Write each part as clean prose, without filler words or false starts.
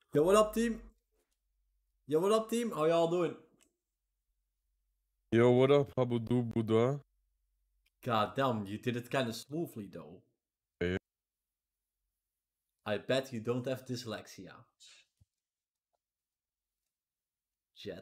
Yo, what up, team? Yo, what up, team? How y'all doing? Yo, what up, Habudu Buddha? God damn, you did it kind of smoothly, though. Yeah. I bet you don't have dyslexia. Jet.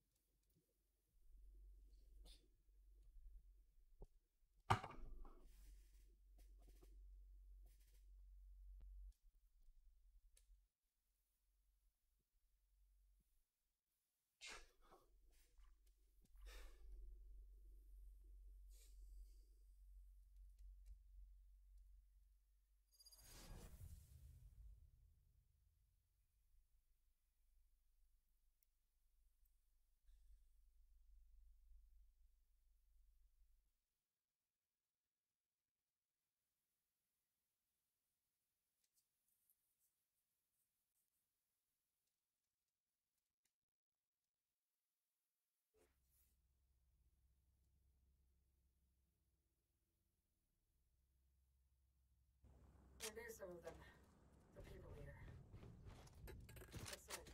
I knew some of them. The people here. What service?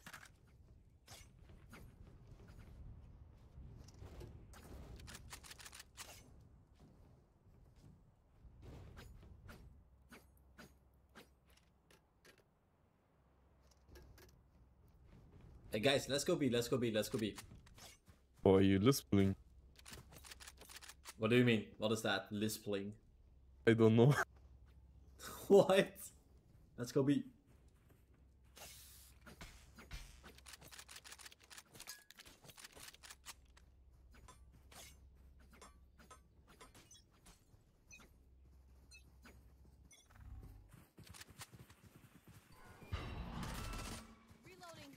Hey guys, let's go B, let's go B, let's go B. Or are you lisping? What do you mean? What is that? Lispling? I don't know. What? Let's go B. Reloading.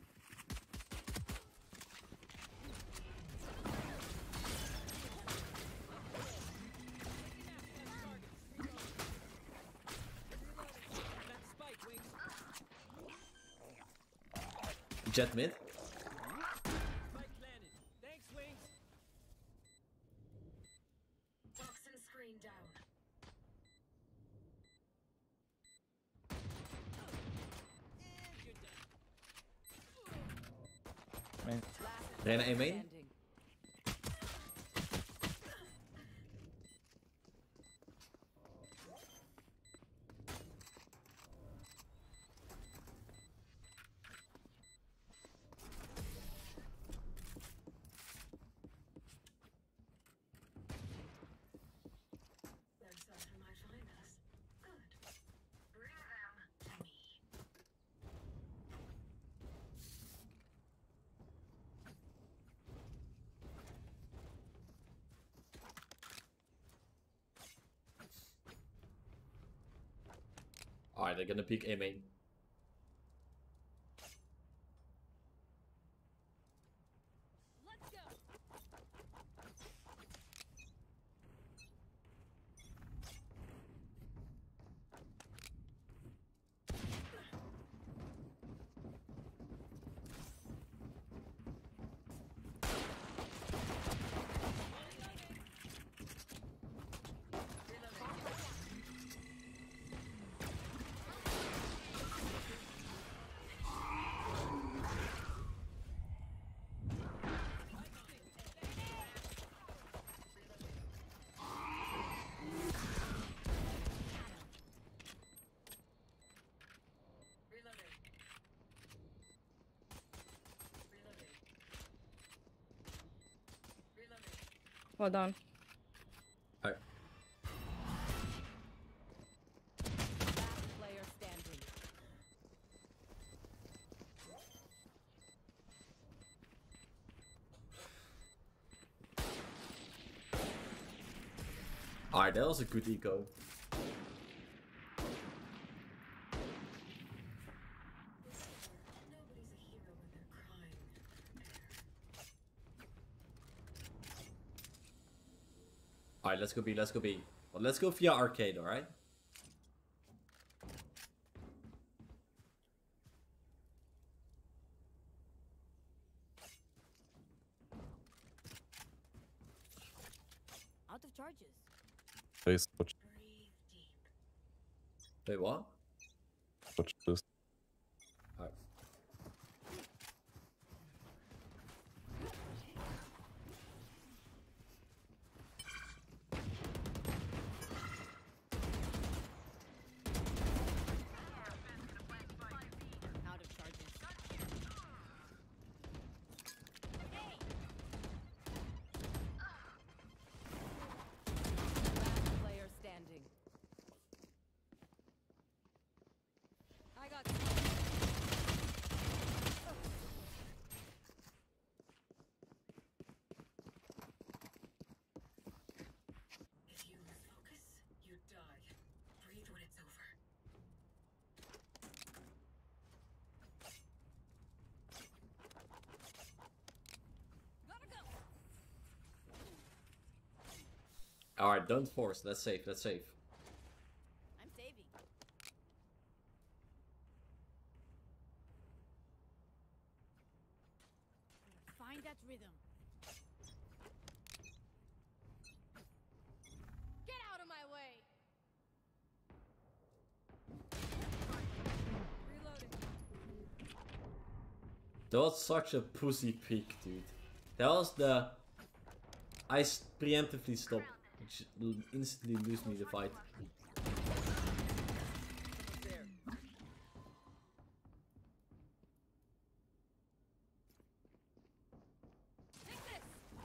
Jet mid. Thanks, Wings. Toxin screen down. Rena A main. They're set who might find us. Good. Bring them to me. Alright, they're gonna peek A main. Let's go. Reloading. Reloading. Reloading. Hold on. Alright. Last player standing. Alright, that was a good eco. Nobody's a hero when they're crying. Alright, let's go B, let's go B. Well, let's go via arcade, alright? Out of charges. Face, watch Breathe deep. Wait, what? this. Alright. Alright, don't force. Let's save. Let's save. I'm saving. Find that rhythm. Get out of my way. Reloading. That was such a pussy peek, dude. That was the... preemptively stop. Which instantly lose me the fight. Take this.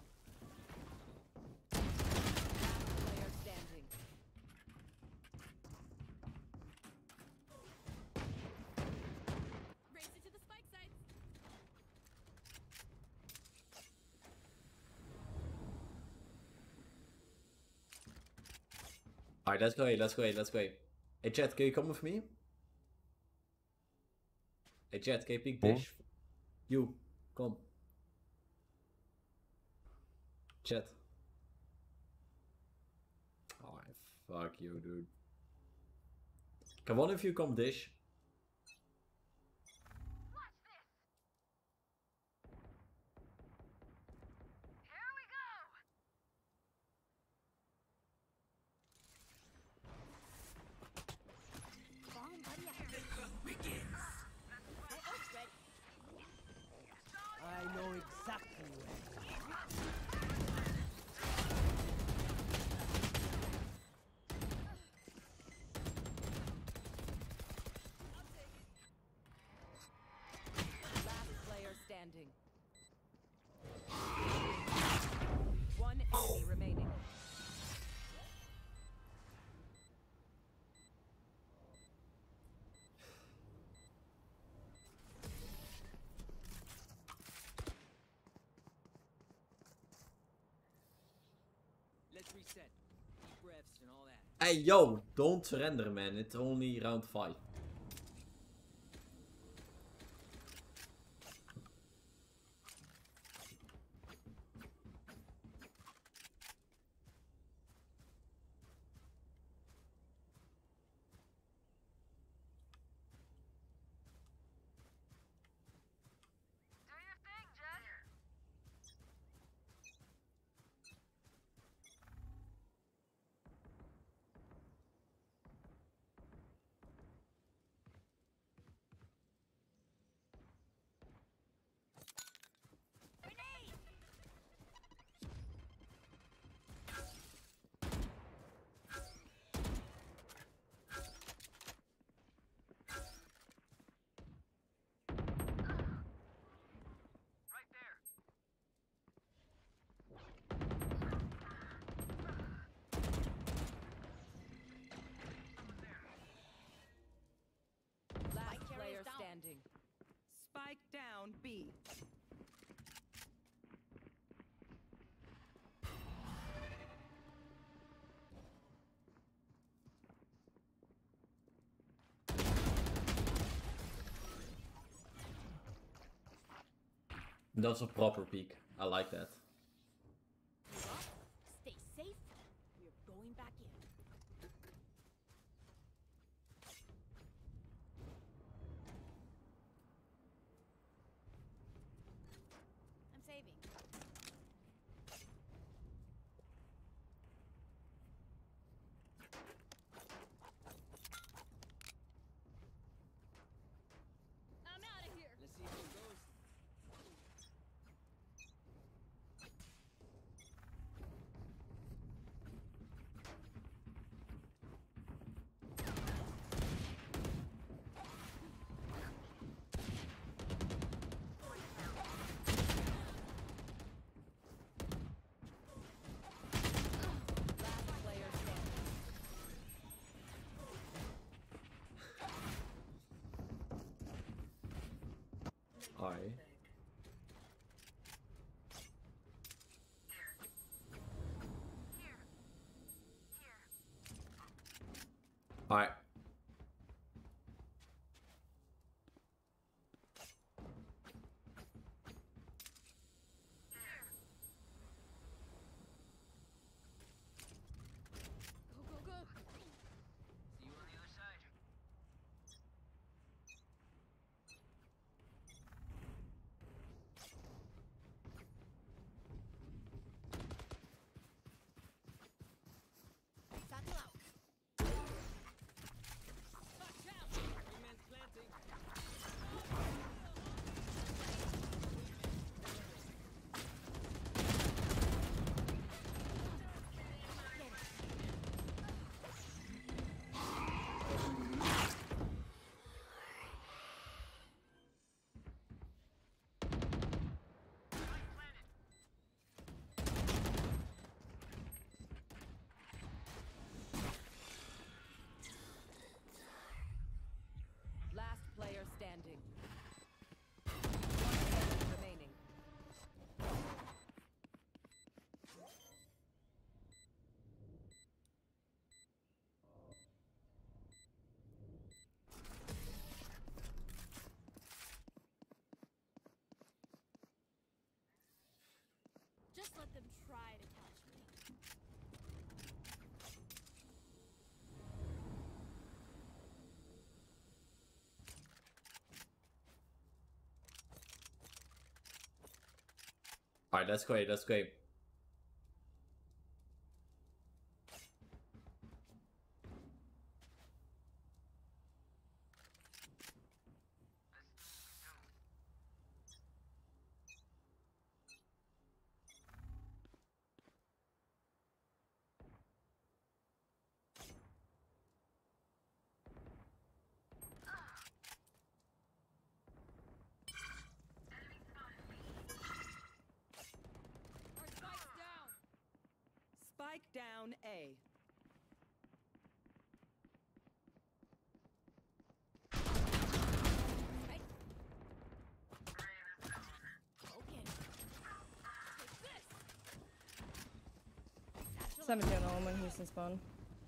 Player standing. Race it to the spike sites. Alright, let's go A, let's go A, let's go A. Hey Jet, can you come with me? Hey Jet, can you pick dish? You, come. Jet. Oh, fuck you, dude. Can one of you come dish? I know exactly where. Last player standing. One enemy remaining. Let's reset. Deep breaths and all that. Hey yo, don't surrender man, it's only round 5. Last player standing. Spike down B. That's a proper peek. I like that. You up? Stay safe. We're going back in. I'm saving. I'm out of here. Let's see how it goes. Last player standing. Alright. Alright. just let them try to catch me. Alright, let's go A, let's go A. Our spike's down. Spike down A. Right? Okay. Take this. Satchel 17 on when Houston spawn.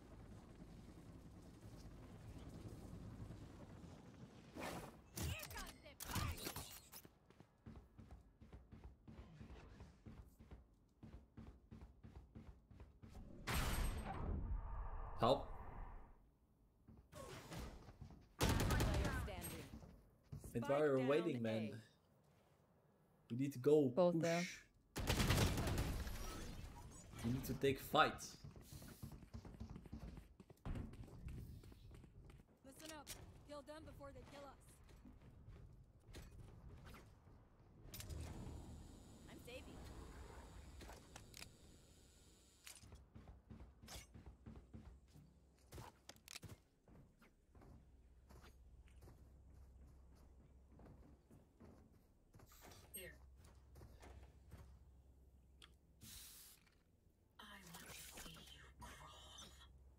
Here comes the party. Help. Player standing. And Spike while we're down waiting, man. A. We need to go Both push. there. We need to take fights. Listen up. Kill them before they kill us. I'm saving. Here. I want to see you crawl.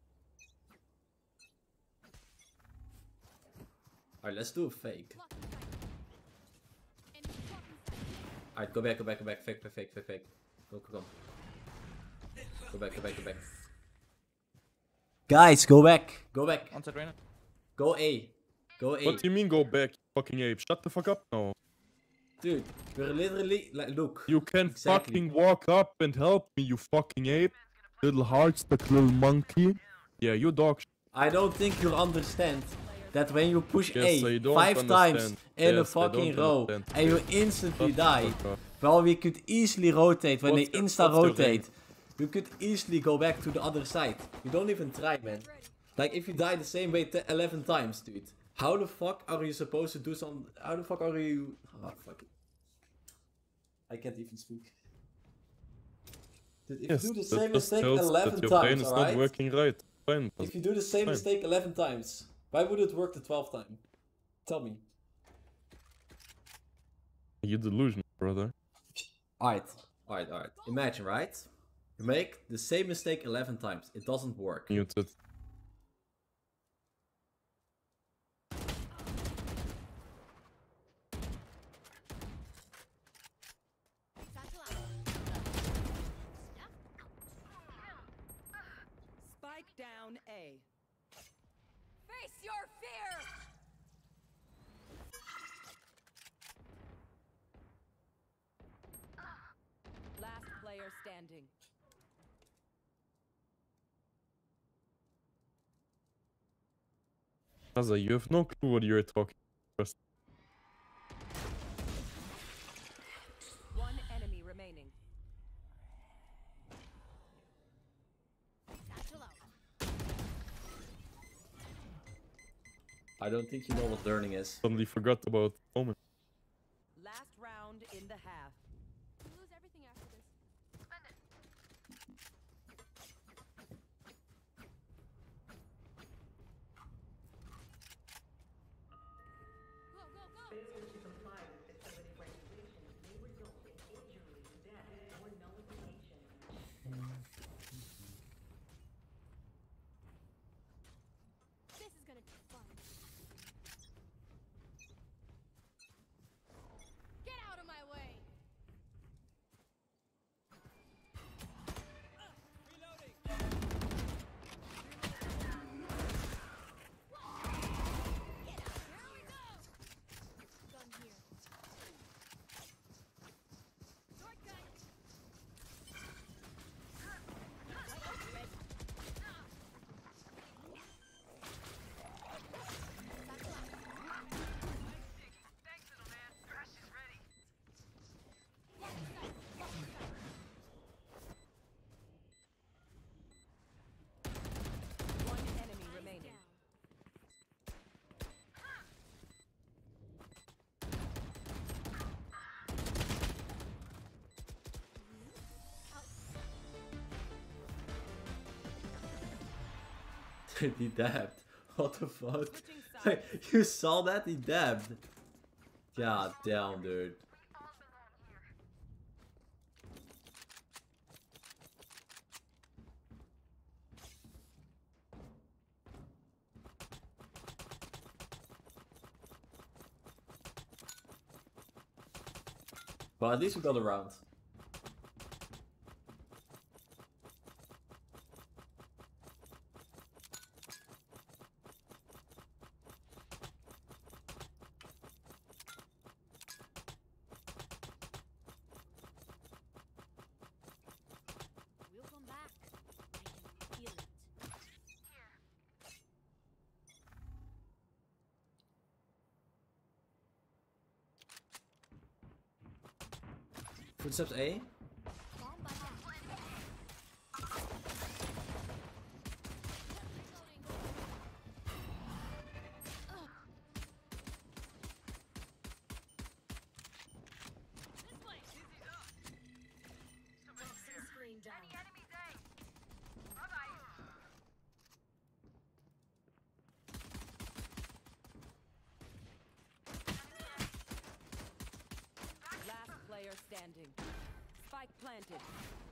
Alright, let's do a fake. Block the fight. Enemy blocking sight. Alright, go back, go back, go back. Fake, fake, fake, fake, fake. Go, go, go. Go back, go back, go back. Guys, go back. Go back. On set right now. Go A. Go A. What do you mean go back, you fucking ape? Shut the fuck up now. Dude, we're literally like, look. You can Exactly. fucking walk up and help me, you fucking ape. Little heartstuck little monkey. Yeah, you dog. I don't think you understand that when you push Yes, A I don't 5 times understand. in a Yes, I fucking don't row understand. and you instantly Shut the die, fuck up. well, we could easily rotate when What's they your- insta what's your rotate. You could easily go back to the other side. You don't even try, man. Ready. Like if you die the same way 11 times, dude. How the fuck are you supposed to do some? How the fuck are you? Oh fuck it. I can't even speak. Dude, if Yes, you do the that same just mistake tells 11 that your brain times, is not alright? working right. Fine. If you do the same Fine. mistake 11 times, why would it work the 12th time? Tell me. You delusional, brother. Alright. Imagine, right? You make the same mistake 11 times. It doesn't work. Muted. Satchel out. Snap. Spike down A. Face your fear. Last player standing. Raza, you have no clue what you're talking about. One enemy remaining. Satchel out. I don't think you know what learning is. Suddenly forgot about Omen. Last round in the half. We lose everything after this. Go, go, go. Failure to comply with facility regulations may result in injury, death, or nullification. This is gonna be fun. He dabbed. What the fuck? Switching sides. You saw that? He dabbed. God damn, dude. Well, at least we got a round. We'll come back. I can feel it. Footsteps A? Bomb by bomb. Toxin screen down. Last player standing. Spike planted.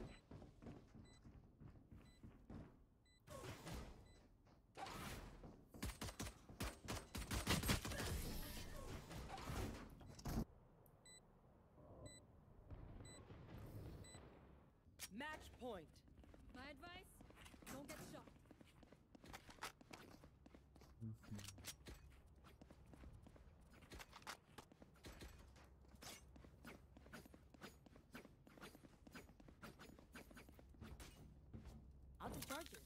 Match point. My advice? Don't get shot. Out of charges.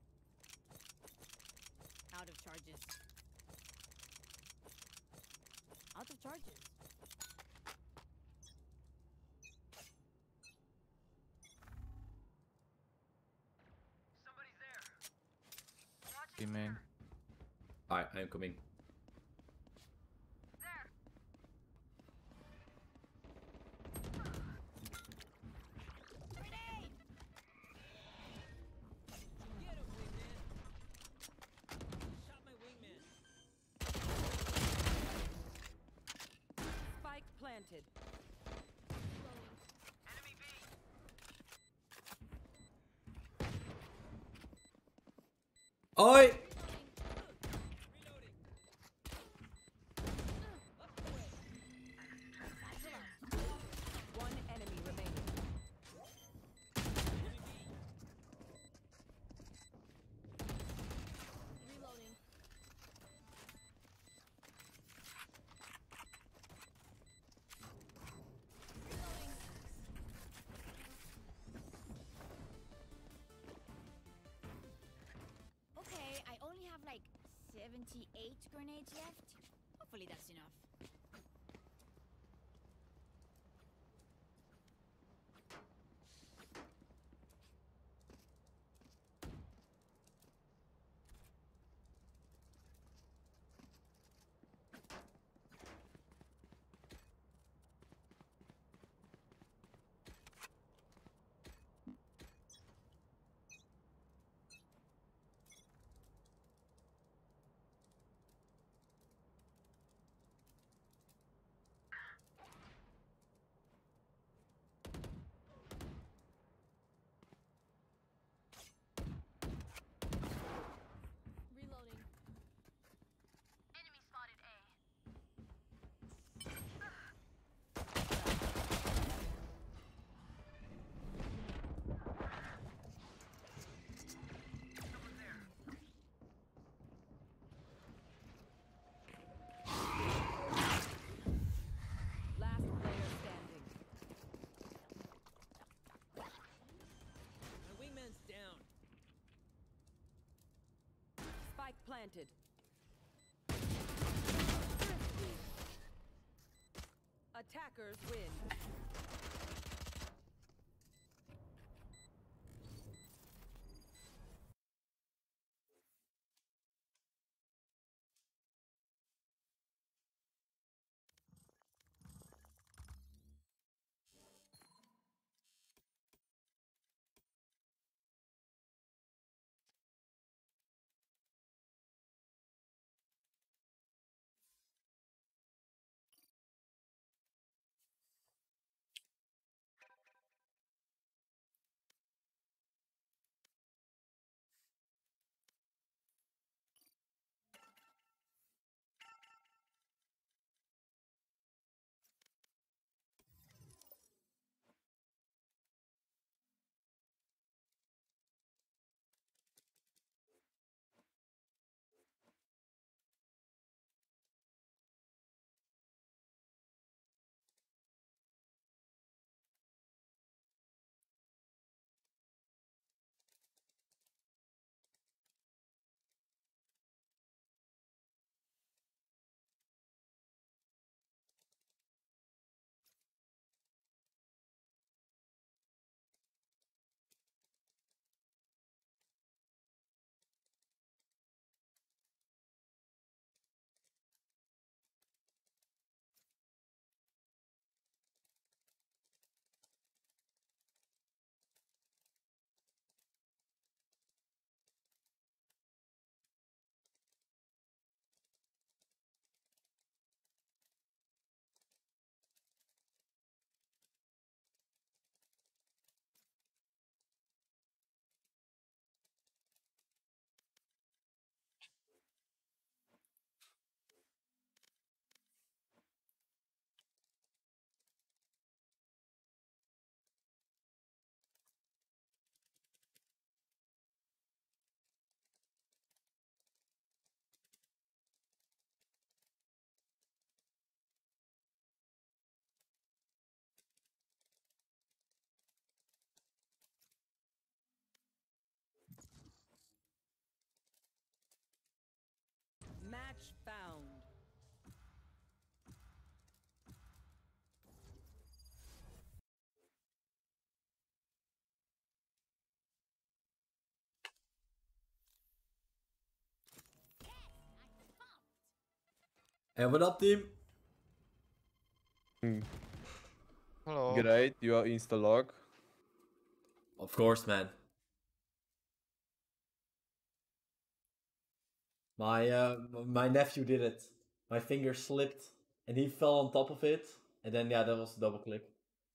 Out of charges. Out of charges. Okay, man. Alright, I am coming. Get him, wingman. Shot my wingman. Spike planted. Oi! Reloading. Up the way. One enemy remaining. Enemy B. Reloading. Okay, I only have like 78 grenades left. Hopefully that's enough. Reloading. Last player standing. My wingman's down. Spike planted. Attackers win. Hey, what up, team? Hello. Great, you are insta-log. Of course, man. My nephew did it. My finger slipped, and he fell on top of it, and then yeah, that was the double click.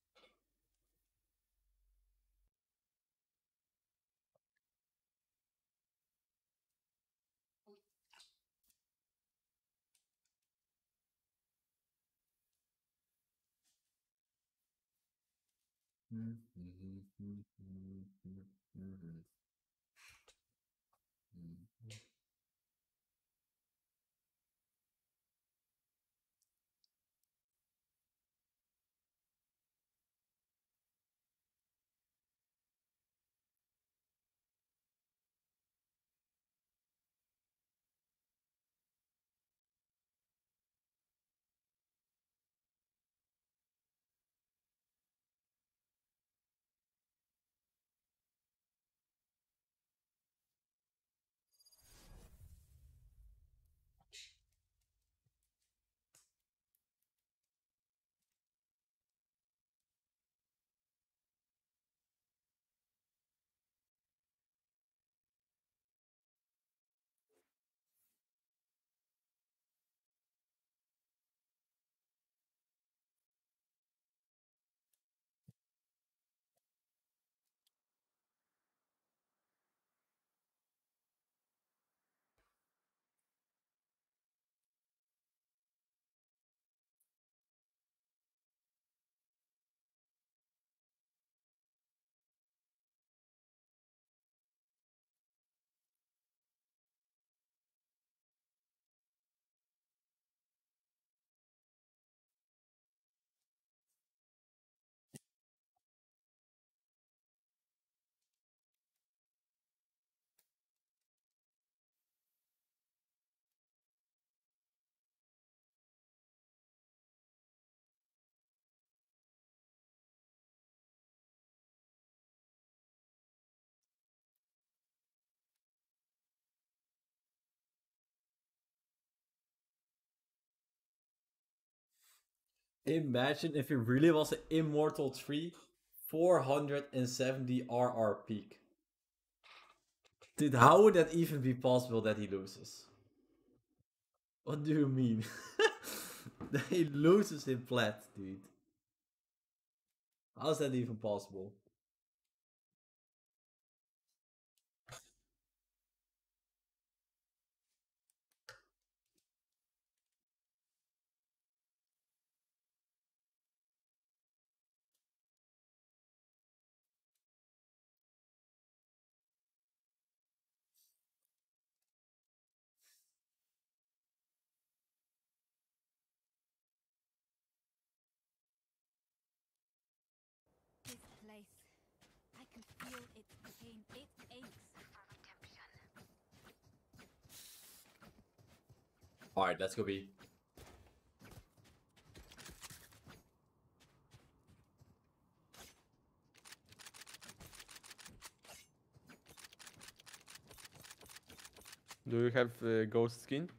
Imagine if it really was an Immortal 3 470 RR peak. Dude, how would that even be possible that he loses? What do you mean? That he loses in plat, dude. How's that even possible? This place. I can feel its pain. It aches. Alright, let's go B. Do you have ghost skin?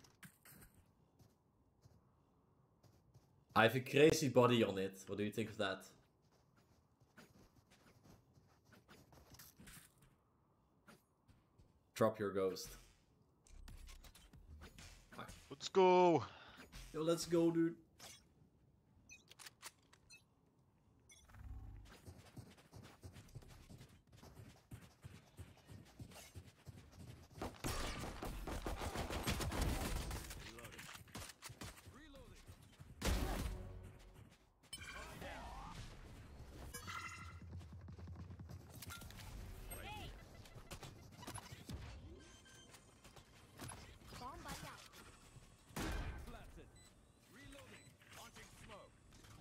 I have a crazy body on it. What do you think of that? Drop your ghost. Let's go. Yo, let's go, dude. Bomb buddy out. Blasted. Reloading. Launching smoke.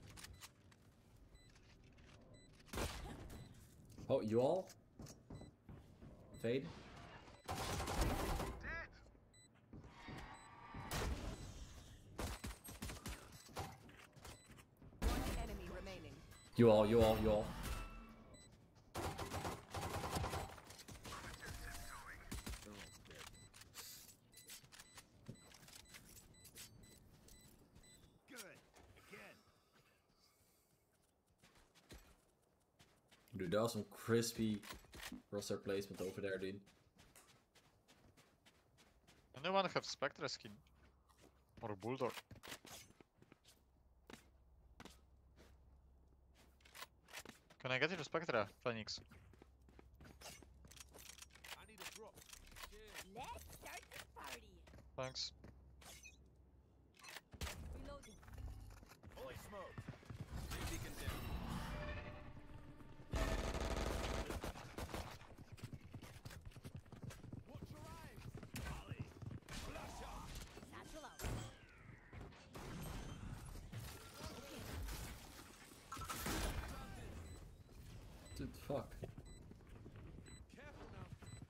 Oh, you all? Fade? One enemy remaining. You all, you all, you all. Dude, that was some crispy roster placement over there, dude. Anyone have Spectre skin? Or a Bulldog? Can I get you the Spectre, Phoenix? Let's start this party. Thanks. Reloading. Holy smoke! Beacon down. Watch your eyes! Volley! Flash out! Satchel out. Dude, fuck. Careful now.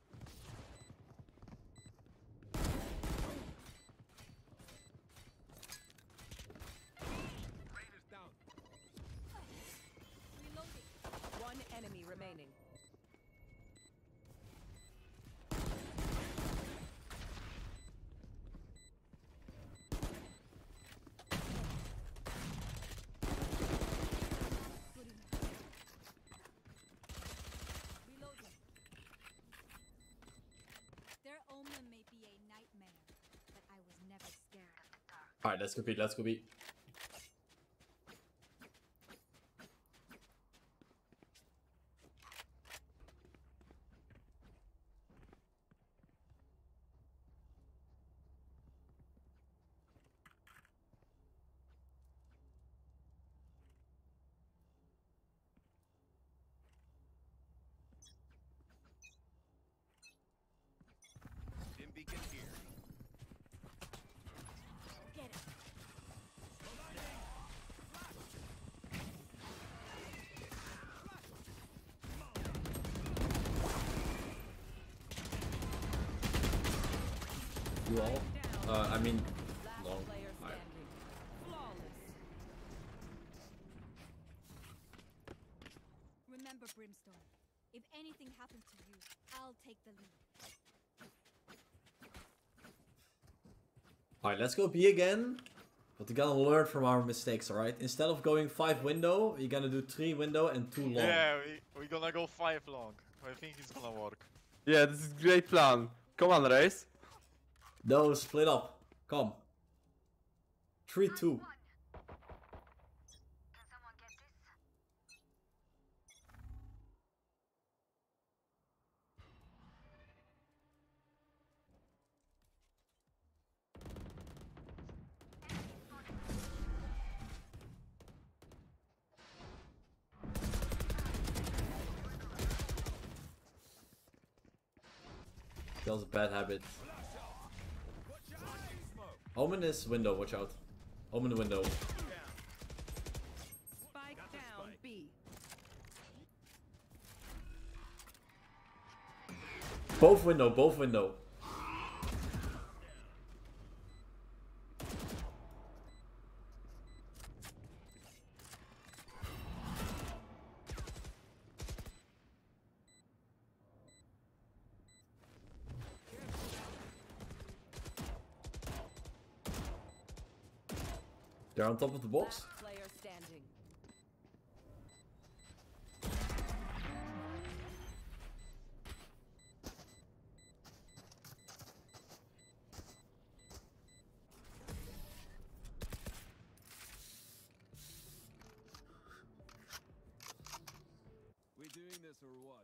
Raiders down. Reloading. One enemy remaining. Good enough. Reloading. Their omen may be a nightmare, but I was never scared of the dark. Alright, let's go B, let's go B. Dim beacon here. Get it. You all? I mean, Last long. player Alright. standing. Flawless. Remember, Brimstone. If anything happens to you, I'll take the lead. Alright, let's go B again. But we gotta learn from our mistakes, alright? Instead of going 5 window, you're gonna do 3 window and 2 long. Yeah, we're gonna go 5 long. I think it's gonna work. Yeah, this is great plan. Come on, Raze. No, split up. Come. 3-2. That was a bad habit. Omen is window, watch out. Omen window. Spike down B. Both window, both window. They're on top of the box. Last player standing. We doing this or what?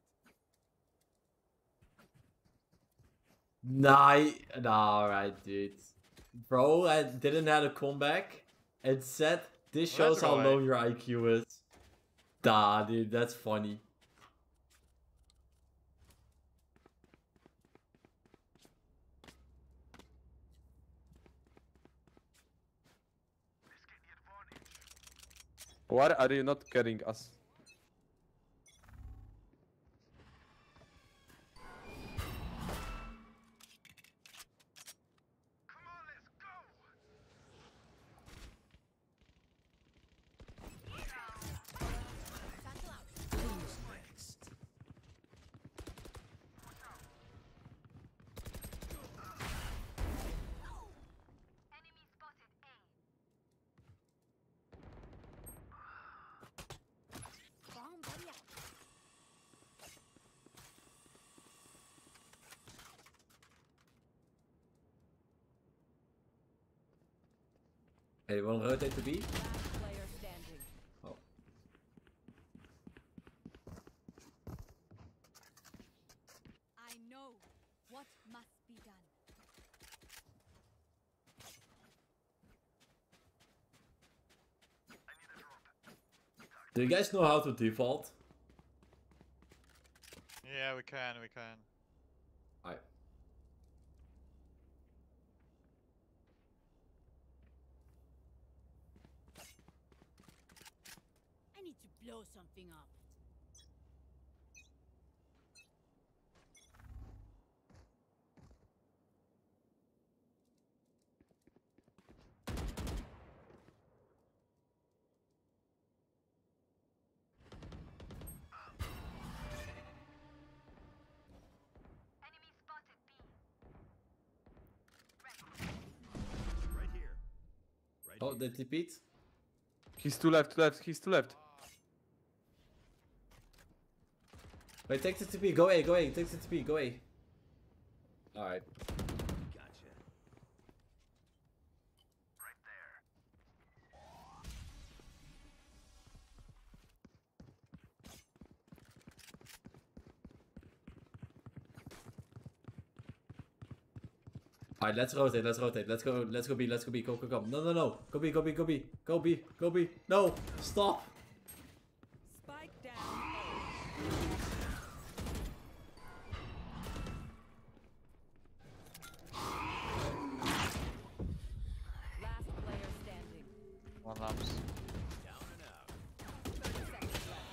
Nah, alright, dude. Bro, I didn't have a comeback. And said, this shows how low your IQ is. Nah, dude, that's funny. Why are you not carrying us? Satchel out. Hey, you wanna rotate to B? Last player standing. Oh. I know what must be done. Do you guys know how to default? Yeah, we can, we can. Alright. I need to blow something up. Right here. Right Oh, here. they TP'd? He's two left, he's two left. Wait, take the TP, go A, take the TP, go A. Alright. Gotcha. Right there. Alright, let's rotate, let's go B, go. No. Go B. No, stop. Spike down. Last player standing. One lamps. Down and out. 30 seconds left.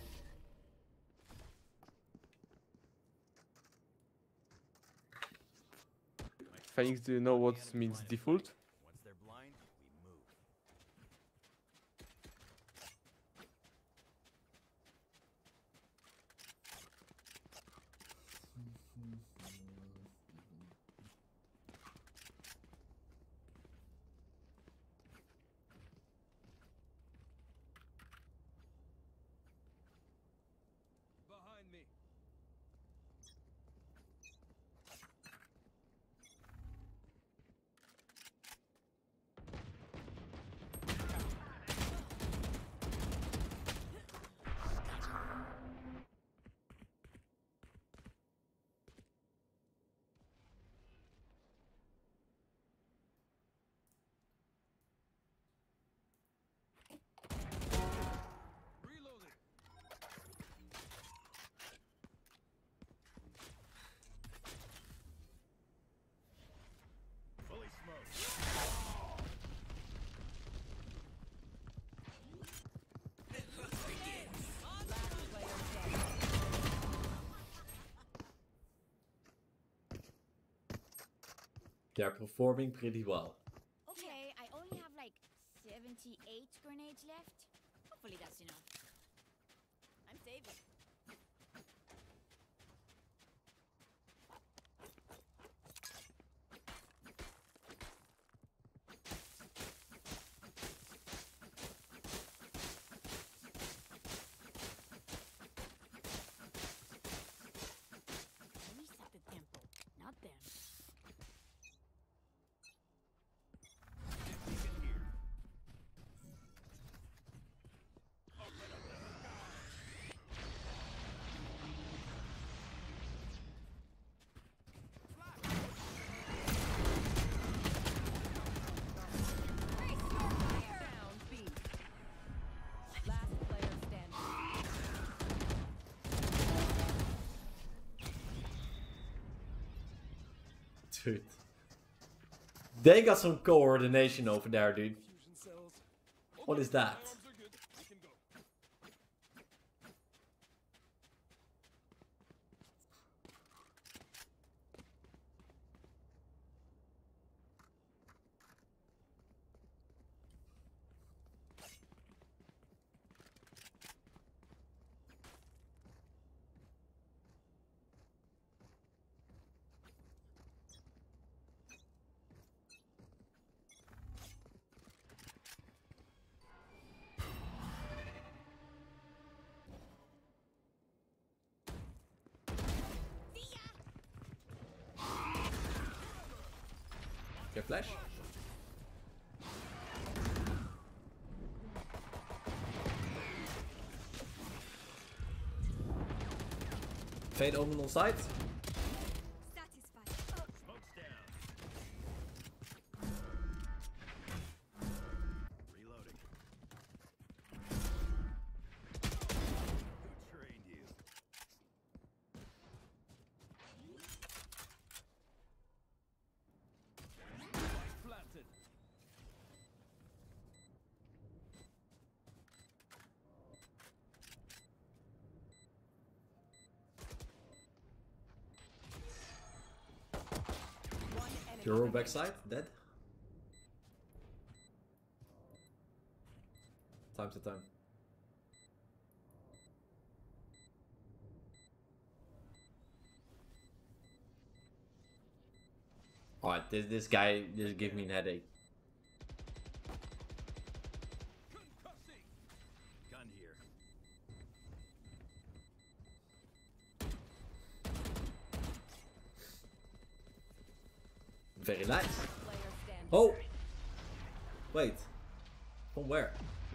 Phoenix, do you know what means default? Once they're blind, we move. Behind me. Reloading. Fully smoked. Last player standing. They're performing pretty well. Okay, I only have like 78 grenades left. Hopefully that's enough. I'm saving. We set the tempo, not them. Down B. Last player standing. Dude. They got some coordination over there, dude. Fusion cells. What is that? Arms are good. We can go. Get flash? Fade omen on site. Satisfied. Smoke's down. Reloading. Who trained you? Planted. One enemy Hero remaining. backside, dead. Time to time. Alright, this guy just gave me an headache. Concussing. Gun here. Very nice. Player standing. Oh! Wait. From where?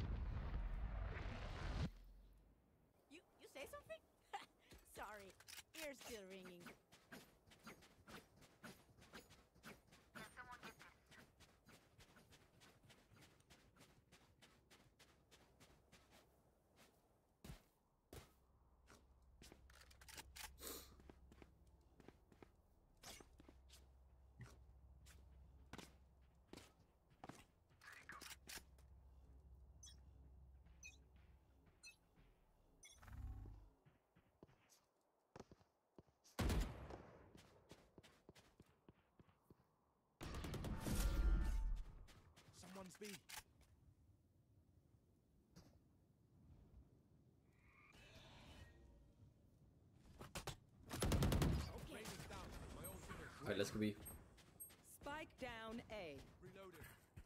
You say something? Sorry, ears still ringing. Someone's B. Alright, let's go B. Spike down A. Reloading.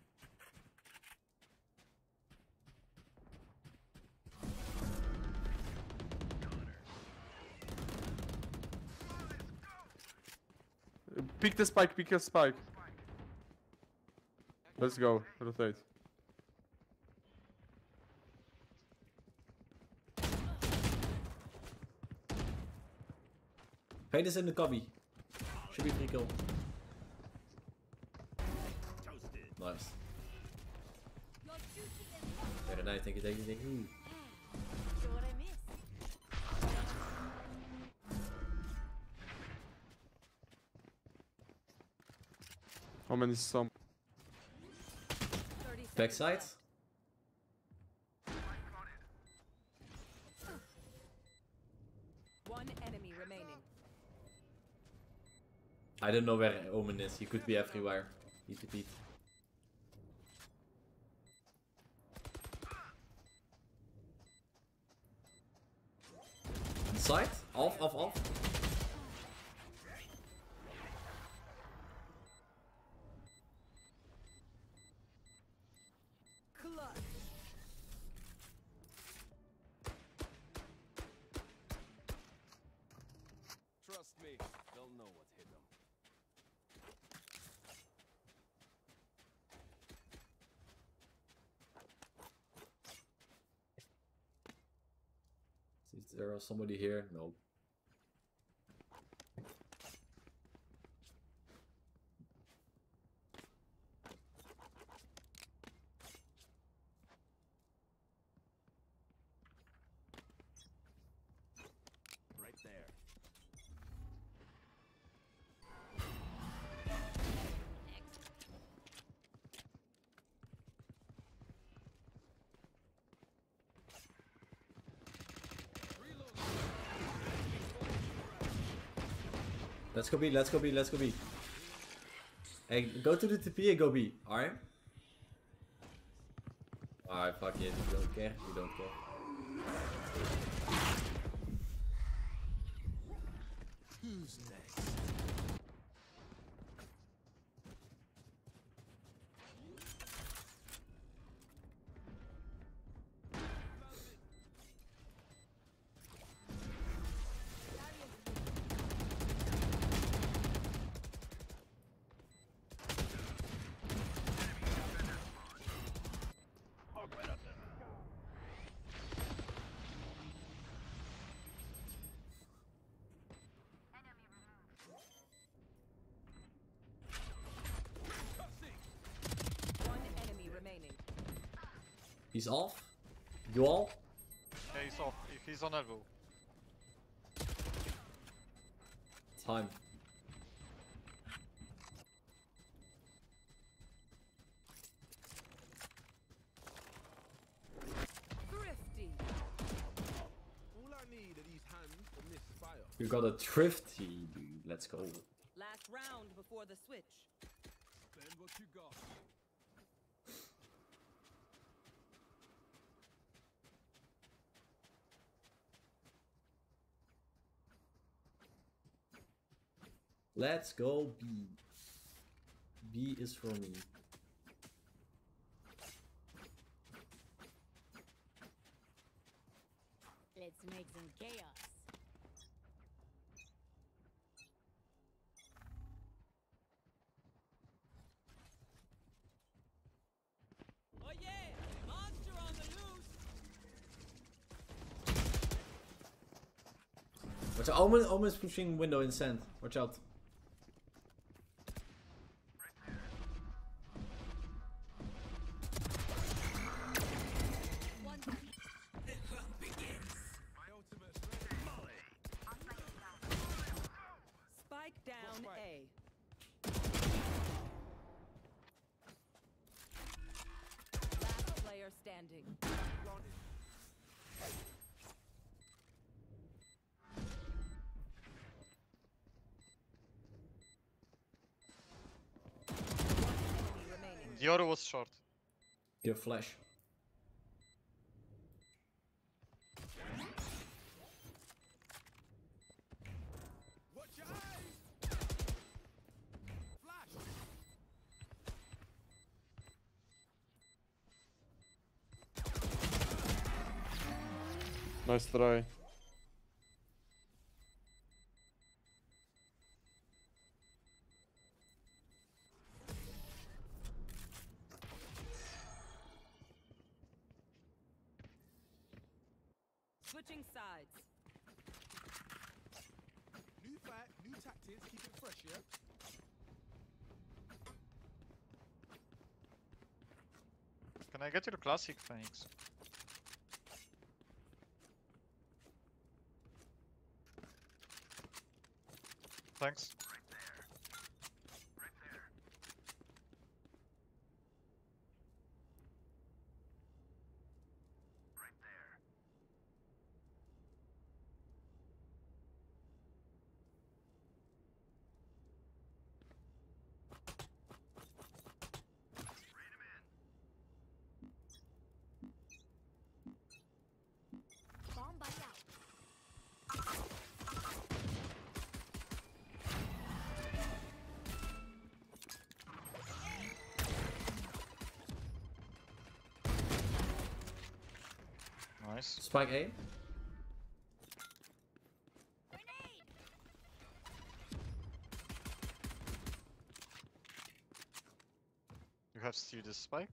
Pick the spike, pick the spike. Let's go, rotate. Fade is in the cubby. Should be free kill. Toasted. Nice. Your duty is Very nice, thank you, thank you, thank you. so what I miss. How many some? 30 seconds Backside. left. One enemy remaining. I don't know where Omen is. He could be everywhere. He's the beat. Side? Off, off, off. Clutch. Trust me, they'll know what hit them. Is there somebody here? No. Right there. Let's go B, let's go B, let's go B. Hey, go to the TP and go B, alright? Alright, fuck it, we don't care, we don't care. Who's next? He's off. You all? Yeah, he's off. He's on elbow. Time. Thrifty. All I need are these hands from this fire. You got a thrifty, dude. Let's go. Last round before the switch. Spend what you got. Let's go B. B is for me. Let's make some chaos. Oh yeah! Monster on the loose! Watch out. Omen is pushing window in sand. Watch out. My ultimate's ready. Molly. Spike down A. Last player standing. One enemy remaining. The other was short. Your flash. Watch your eyes. Flash. Nice try. Switching sides. New fight, new tactics. Keep it fresh, yeah. Can I get you the classic Phoenix? Thanks. Bomb buddy out. Nice. Spike A. Grenade! You have steal this spike.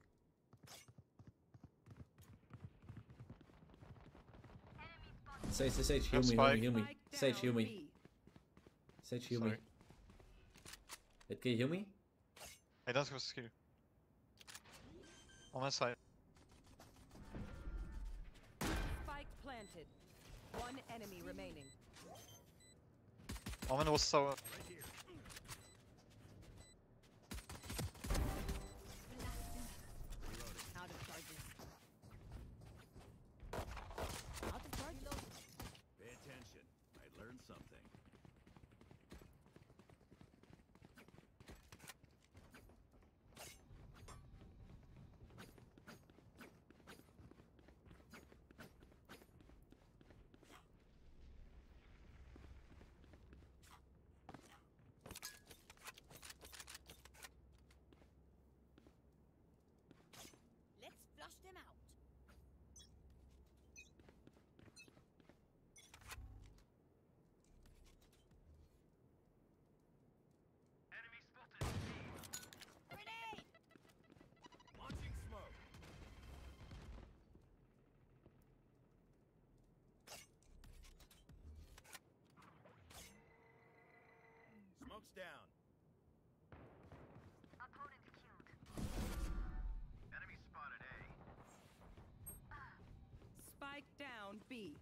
Sage, heal Have me, heal spike. me, heal me. Spike Sage, down heal me. B. Sage, heal me. Sorry. Wait, can you heal me? I don't have skill. On my side. Spike planted. One enemy remaining. Omen was so. Right here. Out of charges. Out of charges. Pay attention. I learned something. Let's flush them out. Grenade! Launching smoke. Smoke's down. Enemy spotted A. B.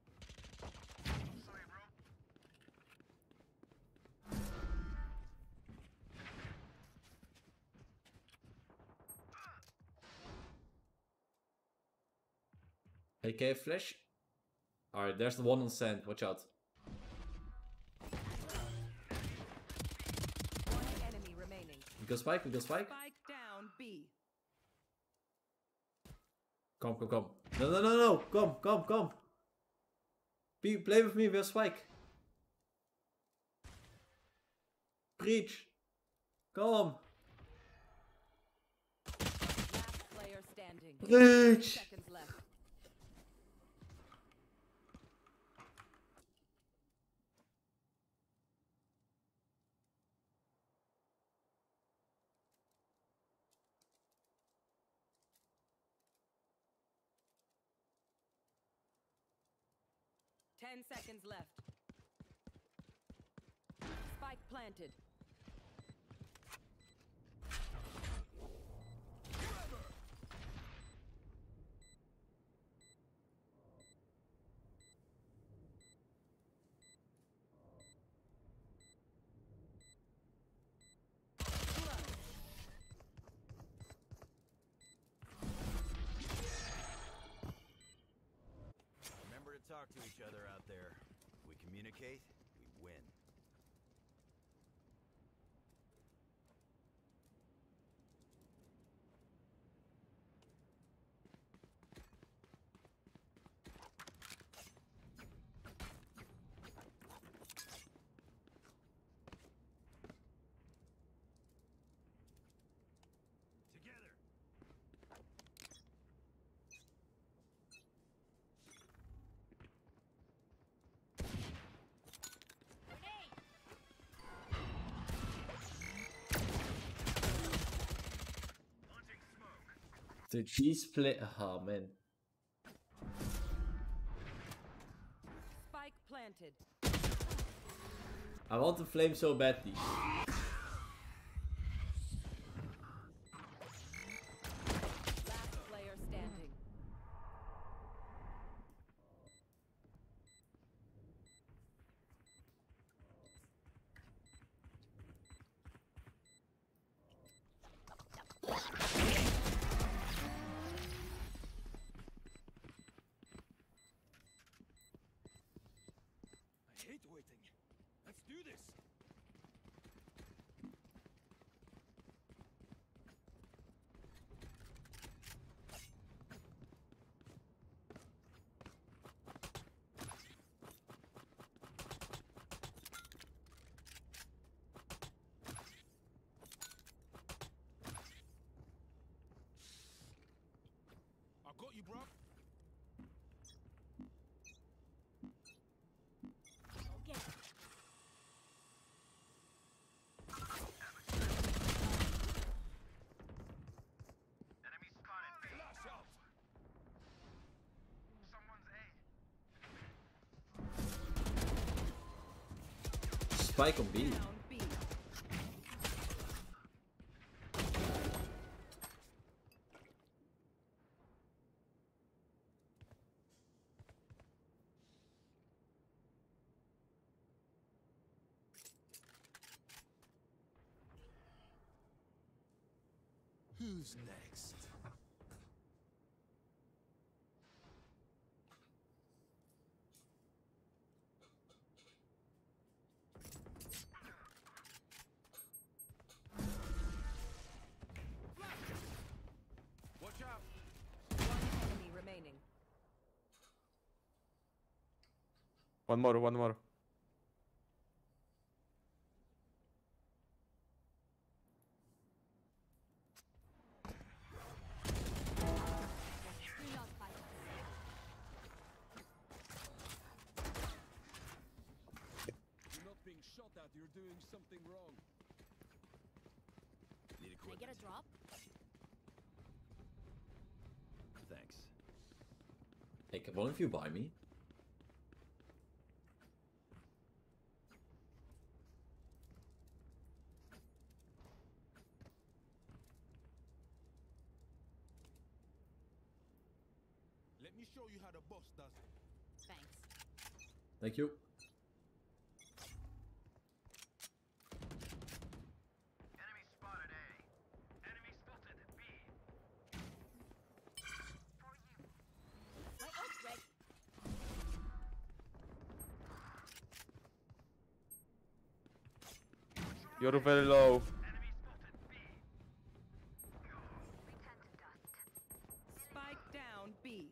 AK flash. Alright, there's the one on sand. Watch out. One enemy remaining. We go spike, we go spike. Spike down B. Come, come, come. No, no, no, no. Come, come, come. Play with me, we'll spike. Breach. Come. Last player standing. Breach. 10 seconds left. Ten seconds left. Spike planted. Remember to talk to each other out there. If we communicate, we win. Together. Dude, she's play. Oh man. Spike planted. I want to flame so badly. Last player standing. I hate waiting. Let's do this. I got you, bro. Okay. Flash out. Spike on B. Down B. Who's next? Watch out. One enemy remaining. One more, one more. Do not fight us. You're not being shot at. You're doing something wrong. Need Can I get a drop? Thanks. Hey, can one of you buy me? Let me show you how the boss does it. Thanks. Thank you. My ult's ready. You're very low. Spike down B.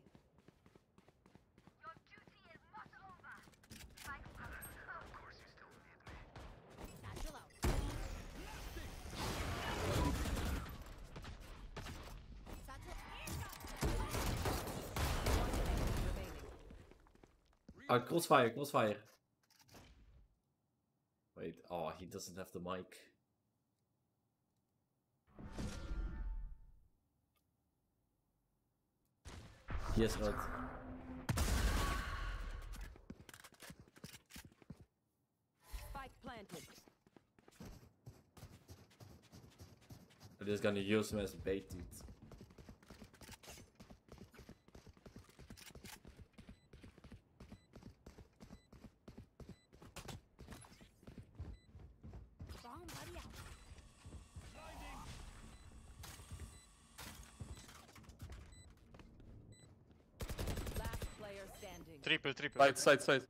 Satchel out. Satchel. Remaining. Crossfire, crossfire. Wait, oh, he doesn't have the mic. Yes, right. Spike planted. I'm just gonna use him as bait, dude. Bomb buddy out. Last player standing. Triple, triple. Side, side, side.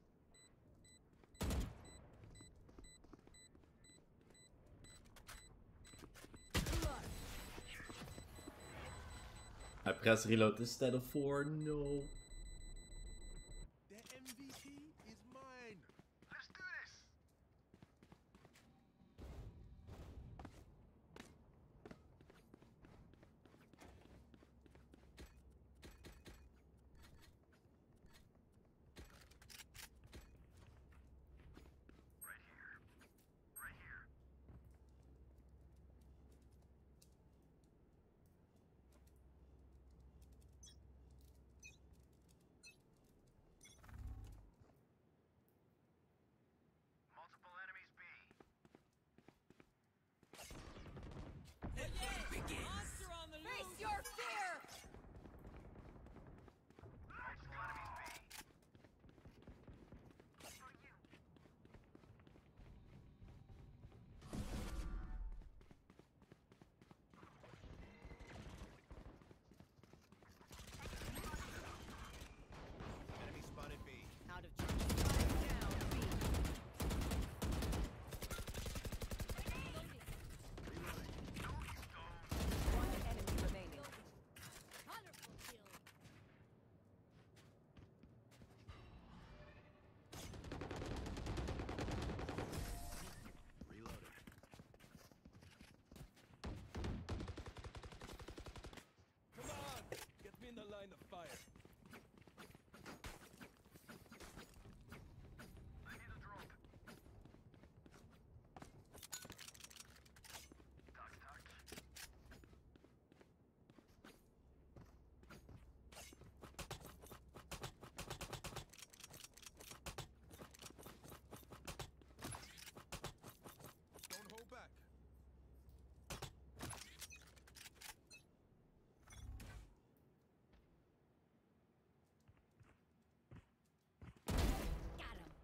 I press reload instead of 4, no. The MVP is mine. Let's do this. Monster on the Face loose! your fear! Enemy spotted B. Out of charge. Spike down B. One enemy remaining. Colorful kill. Reloading. Come on! Get me in the line of fire. Don't hold back. Got him.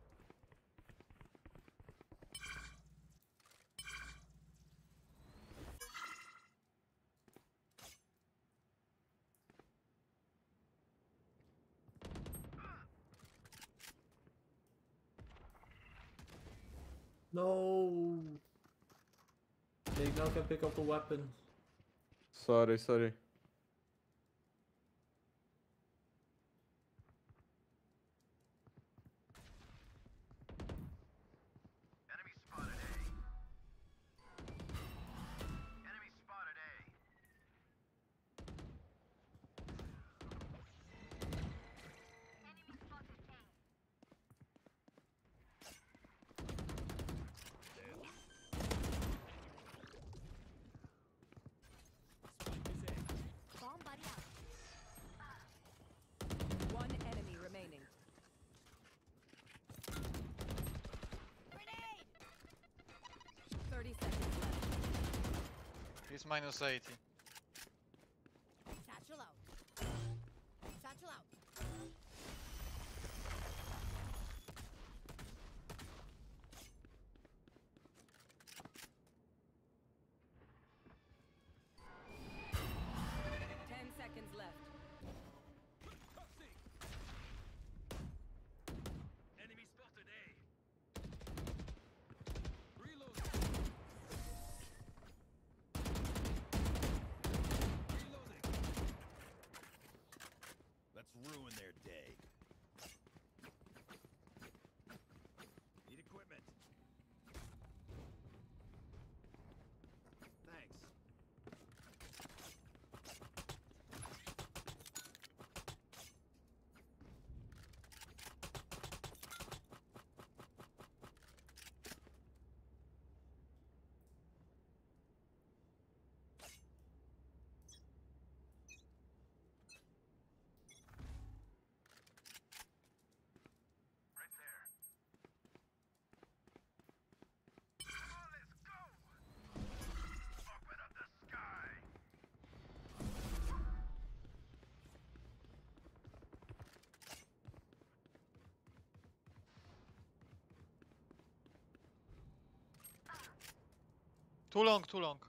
No! They now can pick up the weapon. Sorry, sorry. Bomb buddy out. One enemy remaining. Grenade! 30 seconds left. He's minus 80. Satchel out. Satchel out. Too long, too long.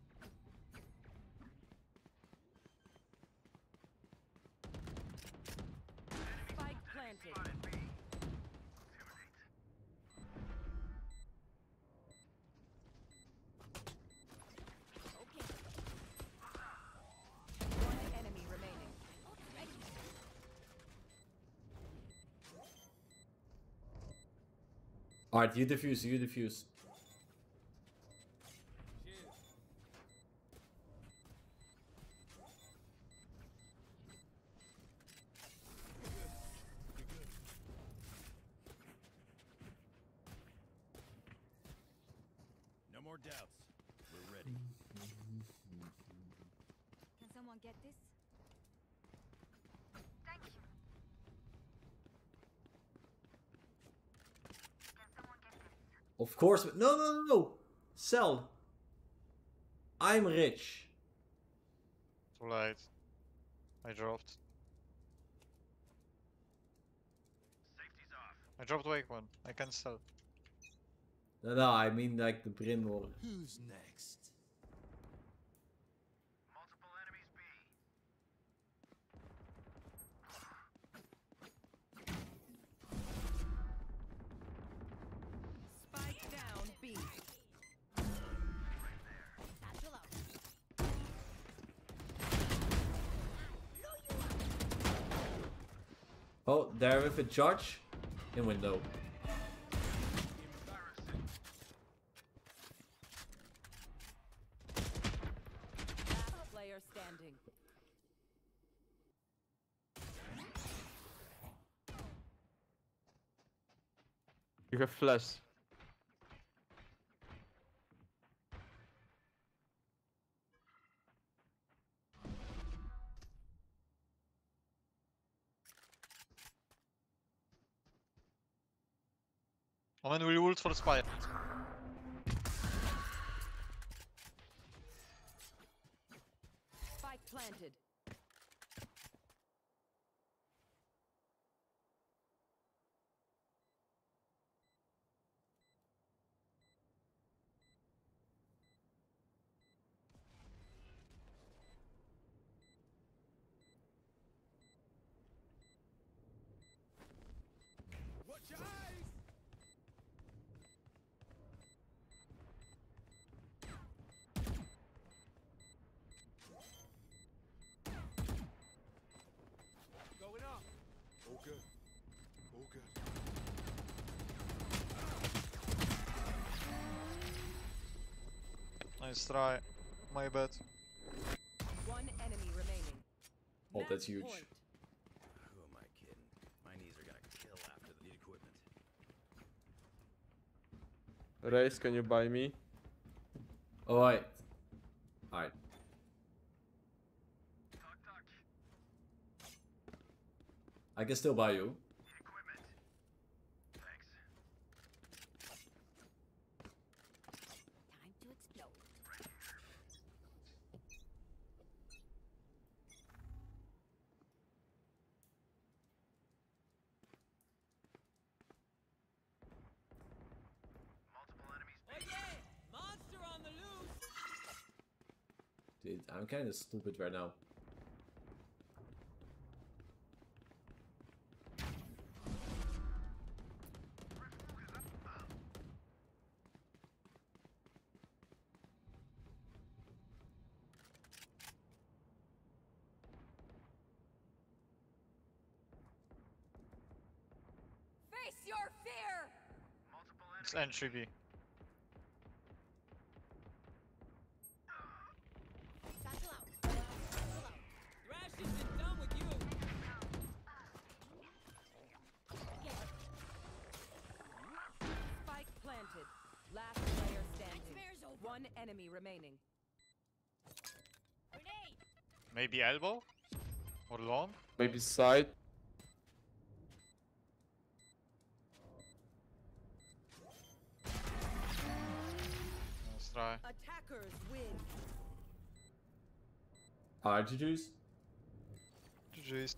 Spike planted. Okay. One enemy remaining. Alright, you defuse, you defuse. No more doubts. We're ready. Can someone get this? Of course. No, no, no, no. Sell. I'm rich. Too late. I dropped. I dropped wake one. I can sell. No, no, I mean like the Brimwar. Who's next? Spike down B. Satchel out. Oh, there with a charge in window. Last player standing. You have flash. Omen will ult for Spire. Spike planted. Watch your eyes! Going up. All good. All good. Nice try. My bad. One enemy remaining. Oh, that's Match huge. point. Who am I kidding? My knees are gonna kill after the equipment. Raze, can you buy me? Alright. Alright. I can still buy you. Time to explode. Oh yeah! Monster on the loose! Dude, I'm kinda stupid right now. Face your fear! It's entry B. Satchel out. Satchel out. Thrash isn't done with you! Spike planted. Last player standing. Nightmare's over. One enemy remaining. Grenade. Maybe elbow? Or long? Maybe side. Nice try. Attackers win. Alright, GG's. GG's.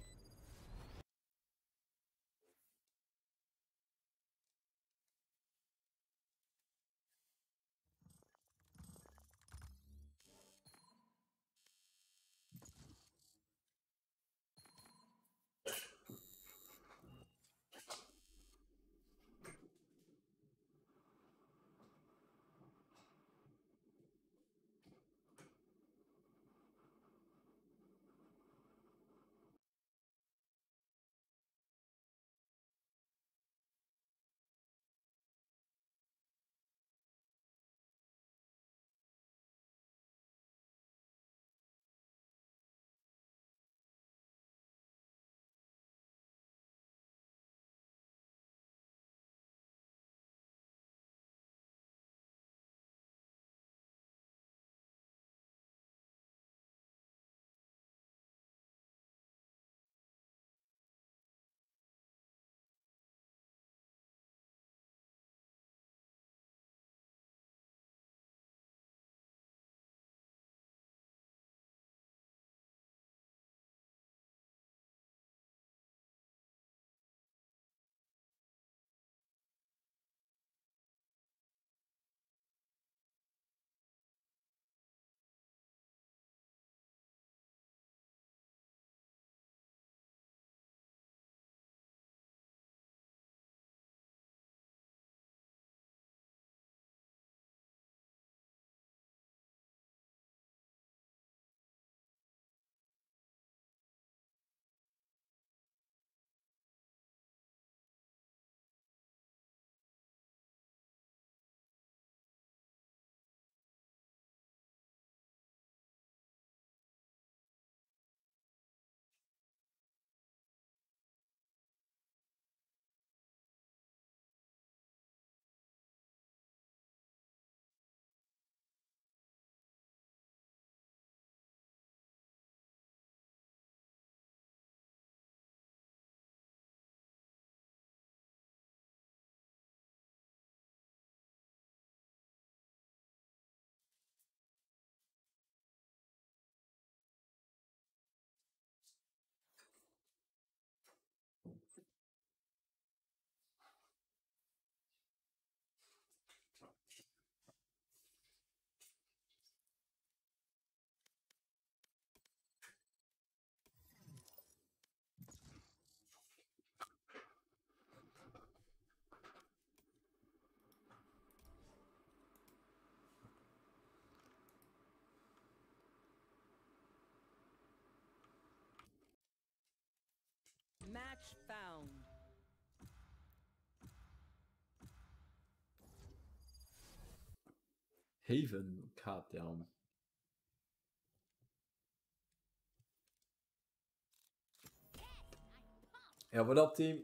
Match found. Haven, goddamn. Yeah, what up, team?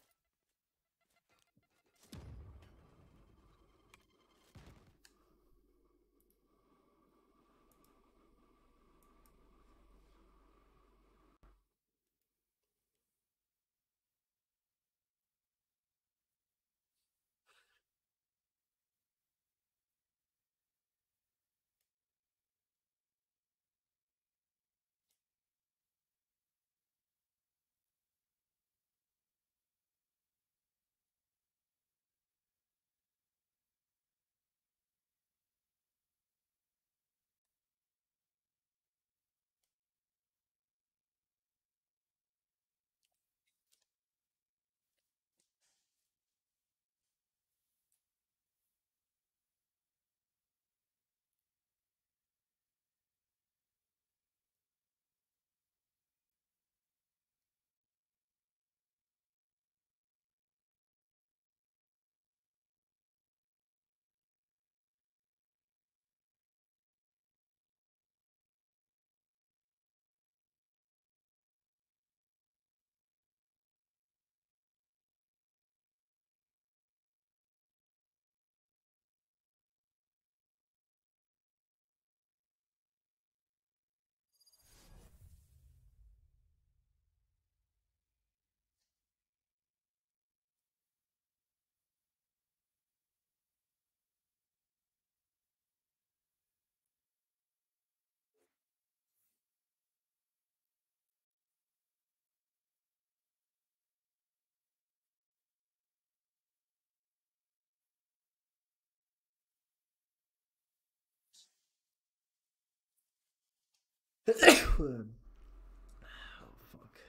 Oh, fuck.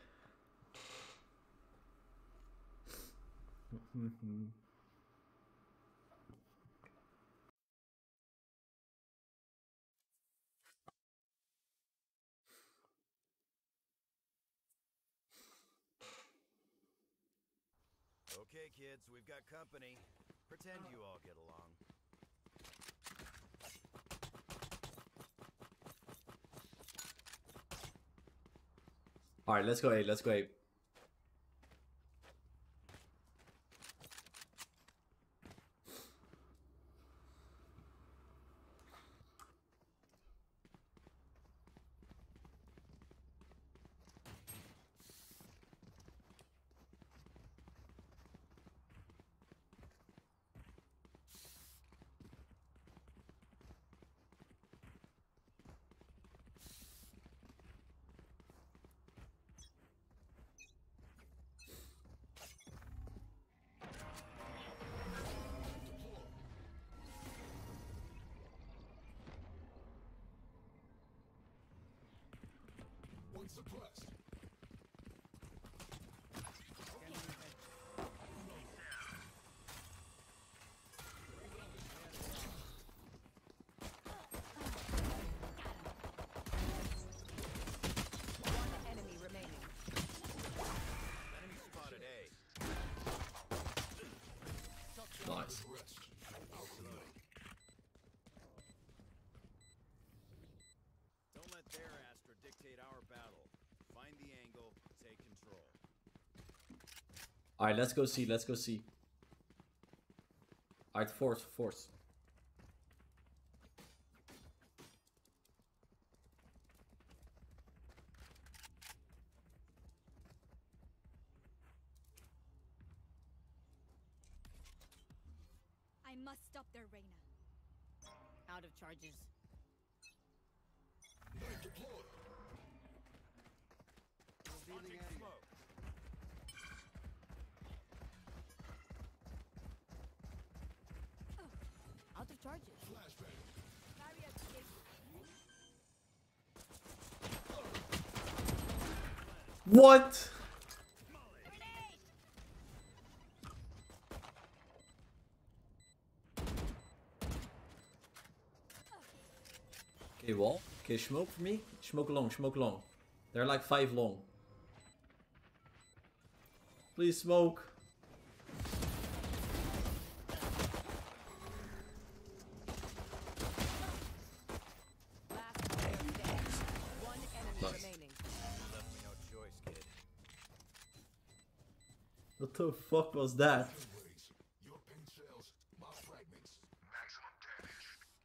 Okay, kids, we've got company. Pretend you all get along. Alright, let's go 8, let's go 8. One enemy remaining. Enemy spotted A. Nice. Don't let their Astra dictate our battle. Find the angle, take control. Alright, let's go C, let's go C. Alright, force, force. I must stop their Reina. Out of charges. Launching smoke. Out of charges. What? Okay, wall. Okay, smoke for me. Smoke long, smoke long. They're like 5 long. Please smoke. Last player standing. One enemy Nice. remaining. You left me no choice, kid. What the fuck was that? Your pin cells, my fragments. Maximum damage.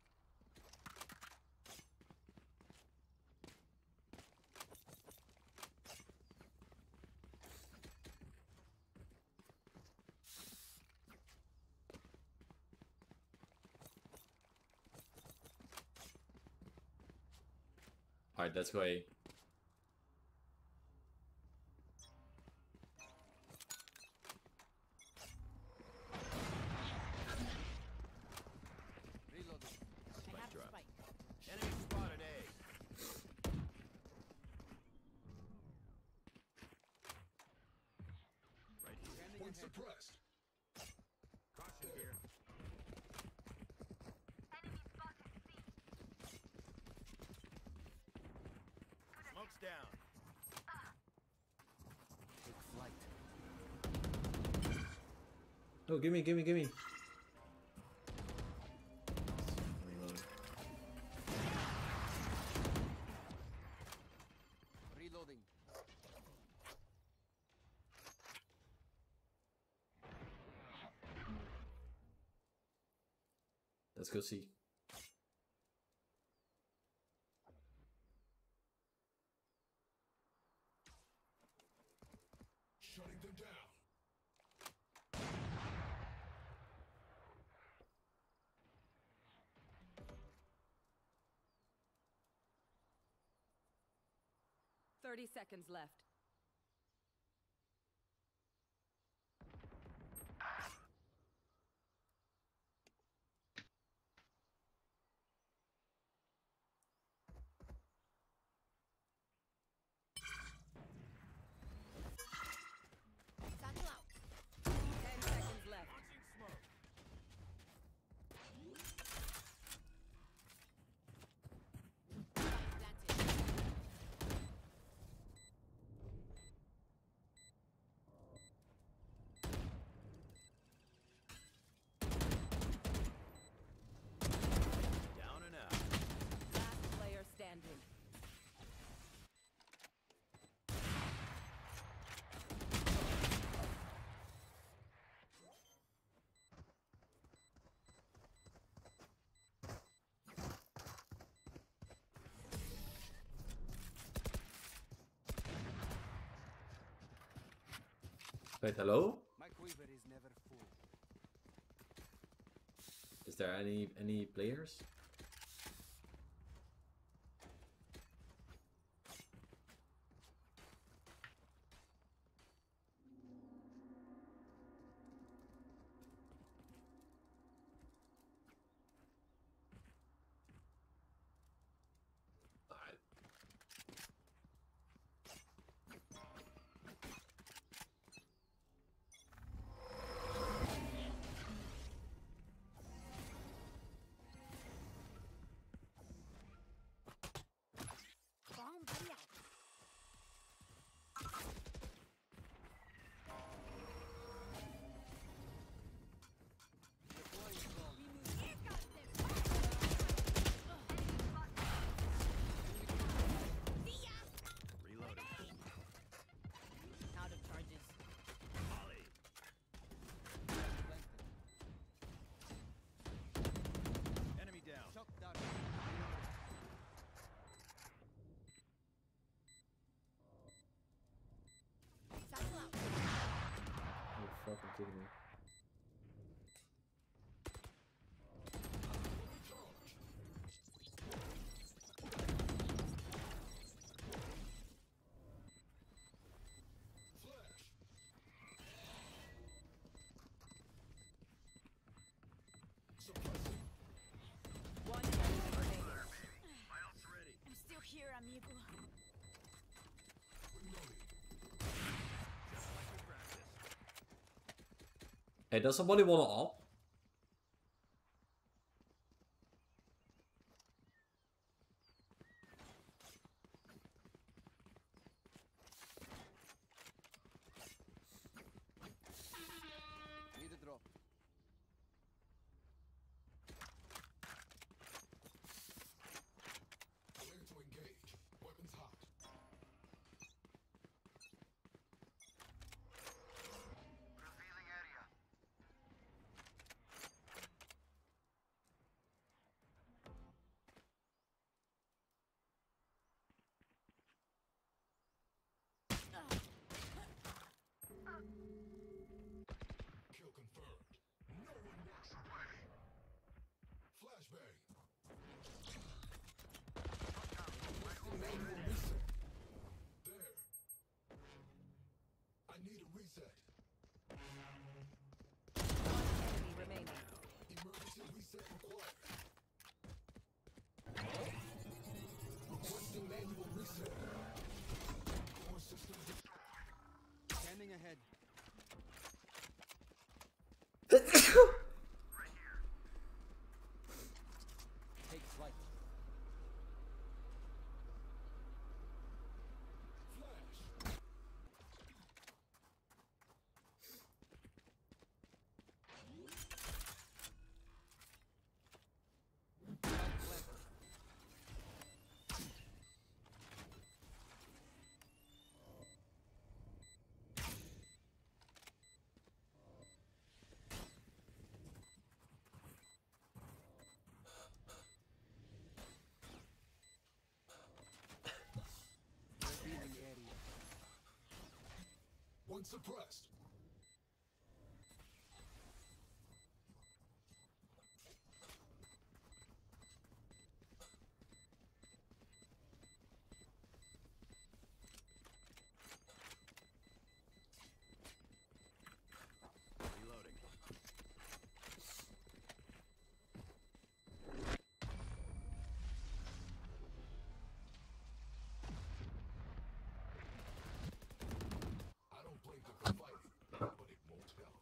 Alright, let's go A. Reloading. I have the drop. spike. Enemy spotted A. Right here. Scanning Point ahead. suppressed. Caution here. Smoke's down. Take flight. Oh, gimme. Reloading. Let's go see. Shutting them down. Thirty seconds left. Satchel out. 10 seconds left. Planted. Down and out. Last player standing. Wait, hello? My quiver is never full. Is there any players? Alright. Bomb buddy out. Deploying bomb. Here comes them. See ya. Reloading. Out of charges. Molly. Planted. Enemy down. Shock down. Satchel out. Are you fucking kidding me? Flash. Suppressing. One enemy remaining. Miles ready. I'm still here, amigo. Reloading. Just like we practiced. Hey, does somebody wanna op? Flashbang. Reset. There. I need a reset. Enemy remaining. Emergency reset required. Requesting manual reset. Core system destroyed. Scanning ahead. Take flight. Flash. Revealing area. One suppressed. Reloading. I don't blame them for fighting, but it won't help.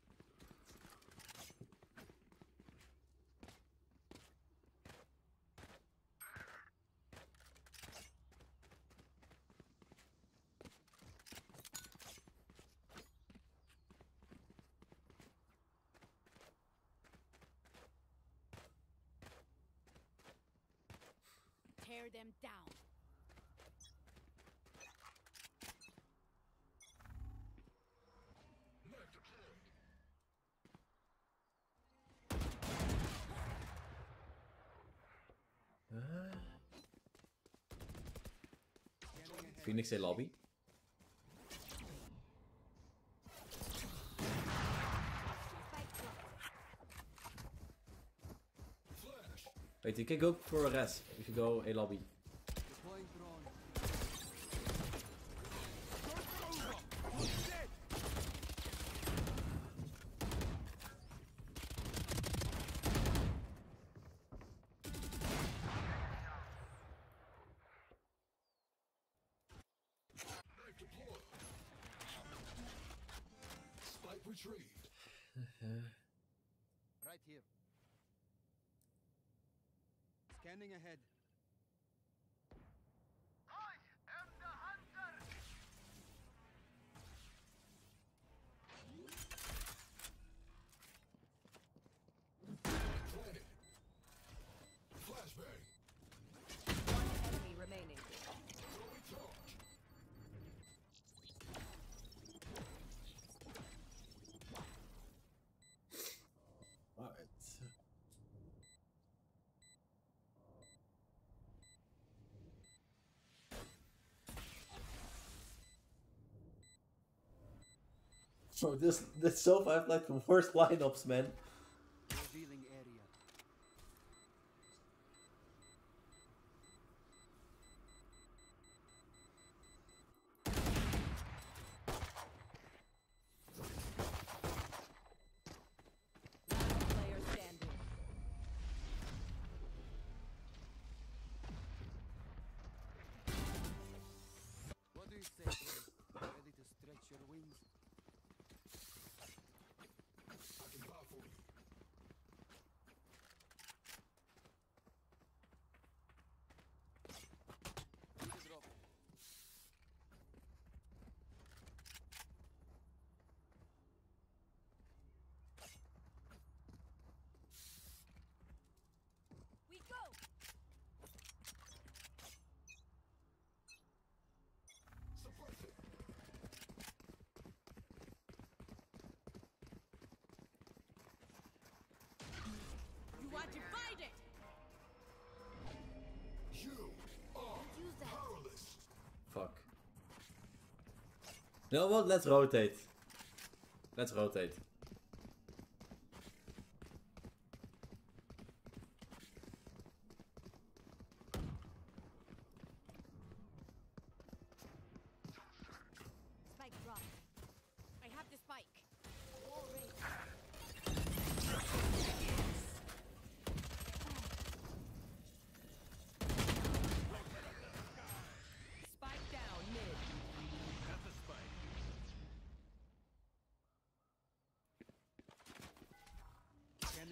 Tear them down. Knife deployed. Scanning ahead. Phoenix in lobby. Flash. Wait, you can go for a res if you go a lobby. Deploying drone. Knife deployed. Spike retrieved. Right here. Scanning ahead. Planted. Flashbang. One enemy remaining. Throwing charge. Alright. So this so far I've like the worst lineups, man. Revealing area. Last player standing. What do you say, boys? Ready to stretch your wings? I can buy for you. Need a drop. We go. Suppress it. You want to fight it? You are powerless. Fuck. You know what? Let's rotate. Let's rotate.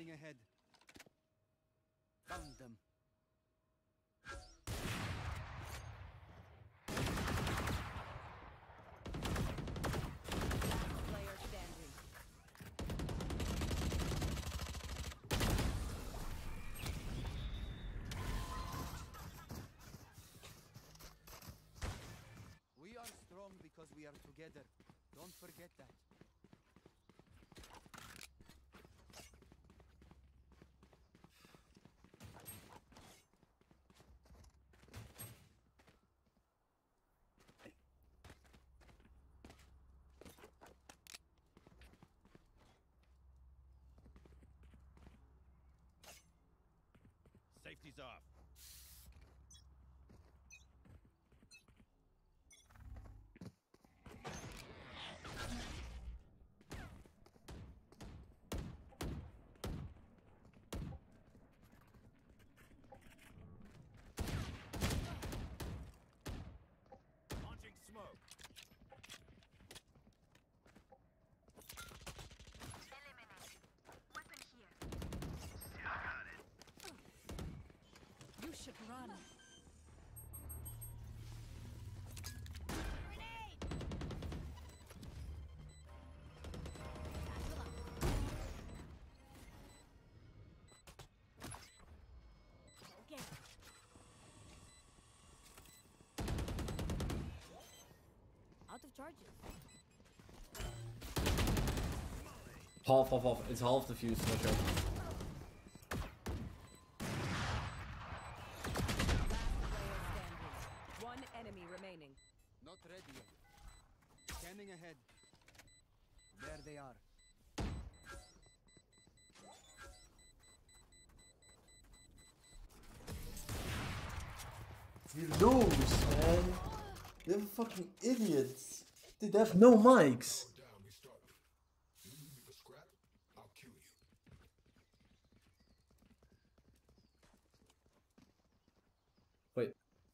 Scanning ahead. Found them. Player standing. We are strong because we are together. Don't forget that. Safety's off. Launching smoke. You should run. Grenade! Okay. Out of charges. Half. It's half the fuse. Watch out. Last player standing. One enemy remaining. Not ready yet. Scanning ahead. There they are. You lose, man. You're fucking idiots. Dude, they have no mics. Go down, we start. You leave me for scrap, I'll kill you. Wait.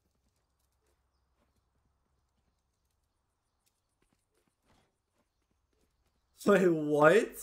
Wait, what?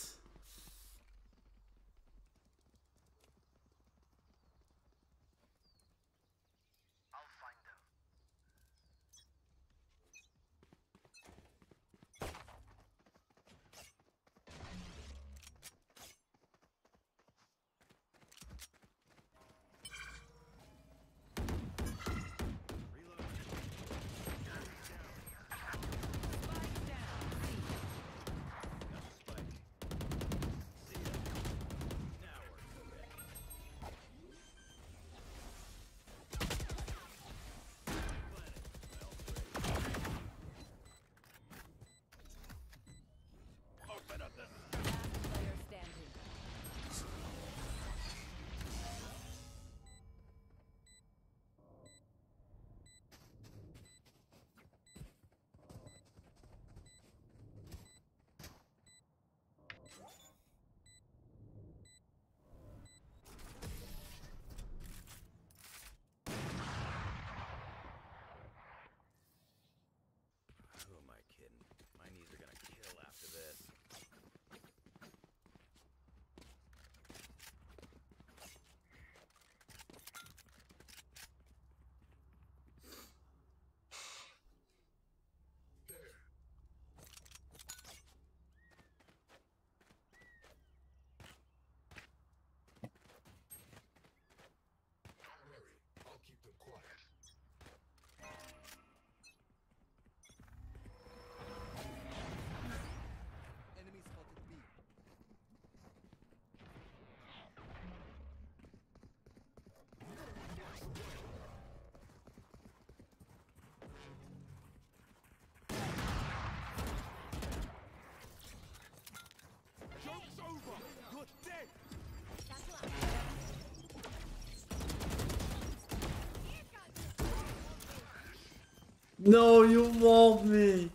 No, you walled me.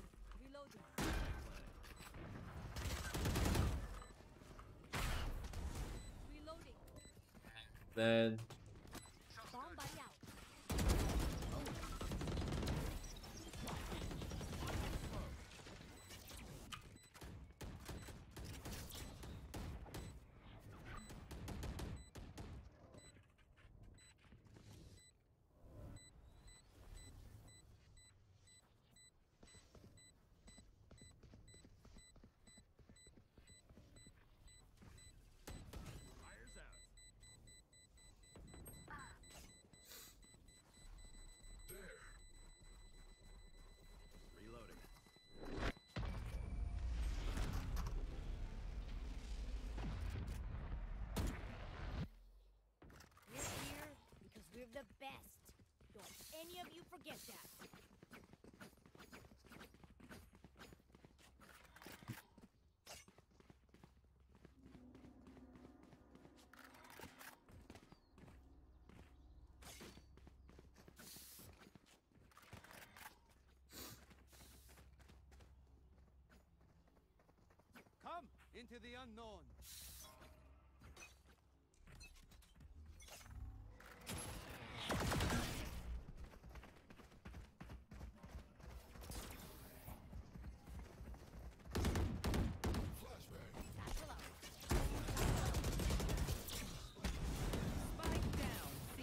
Man. into the unknown. Spike down, C.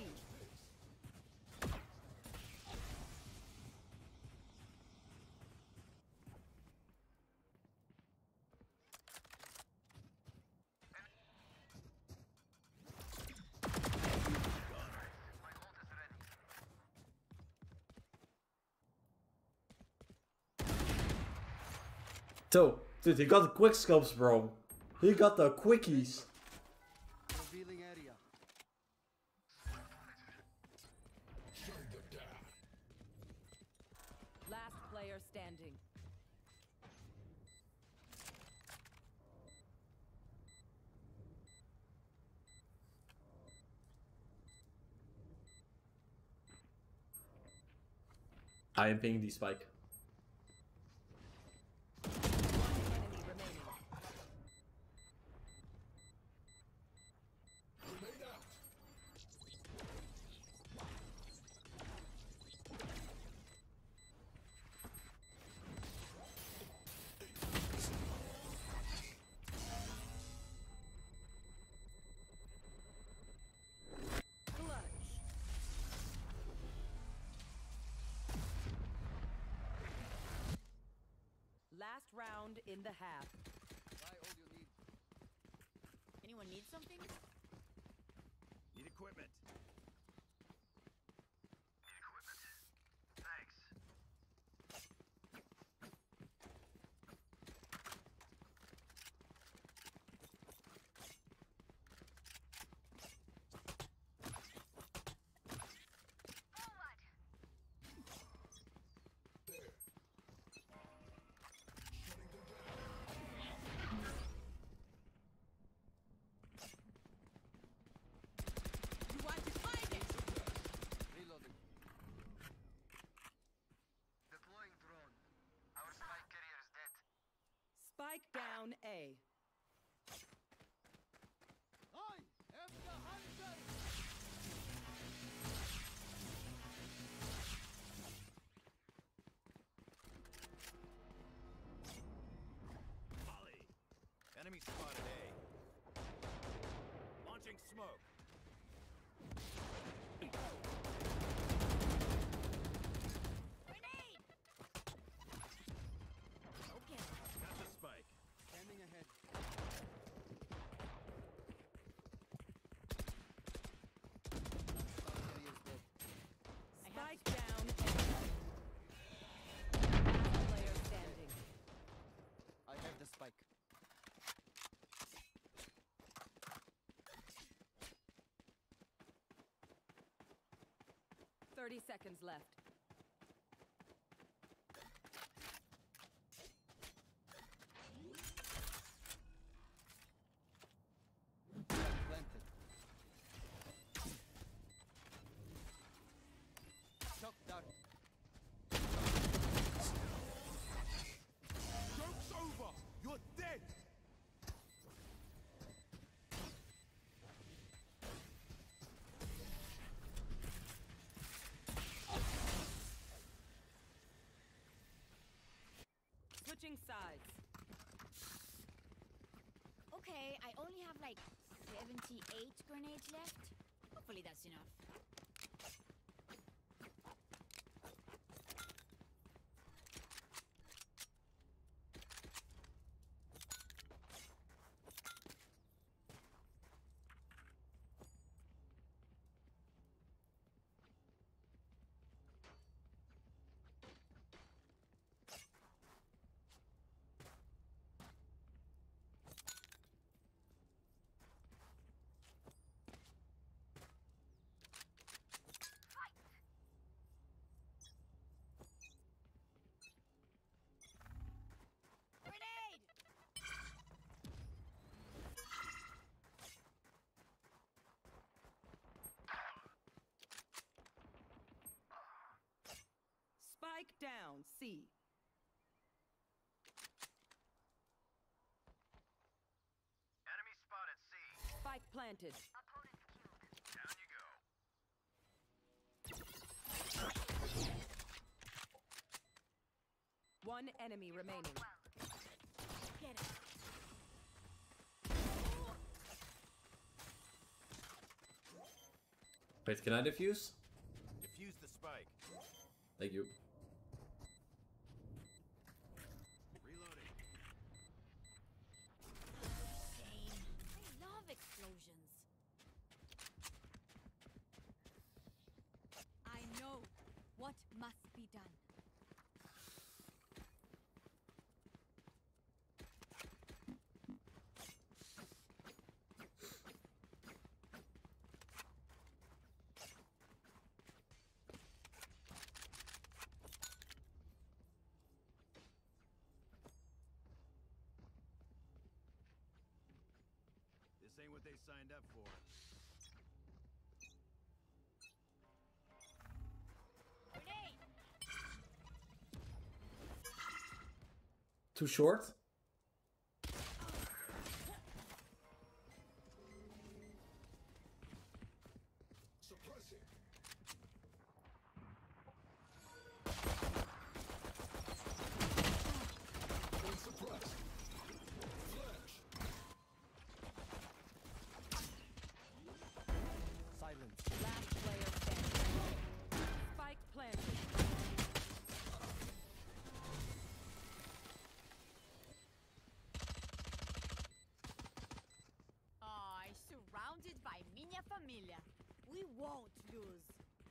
So, dude, he got the quick scopes, bro. He got the quickies. Revealing area. Shutting them down. Last player standing. I am pinging the spike. One enemy remaining. Grenade out. Clutch. Last round in the half. Buy all you need. Anyone need something? Need equipment. You want to find it? Reloading. Deploying drone. Our spy carrier is dead. Spike down A. I am the hunter. Molly. Enemy spotted A. Launching smoke. Grenade! Okay. Got the spike. Scanning ahead. Spy carrier is dead. Spike down A. Last player standing. I have the spike. Thirty seconds left. Planted. Shock dart. Joke's over! You're dead! Switching sides. Okay, I only have like 78 grenades left. Hopefully that's enough. Grenade! Spike down C. planted. One enemy remaining. Get it. Wait, can I defuse? Defuse the spike. Thank you. Reloading. Shame. I love explosions. I know what must be done. This ain't what they signed up for. Grenade! Too short? Suppressing. Been suppressed. Flash. Silence. Last player standing. Spike planted. Oh, surrounded by minha família. We won't lose.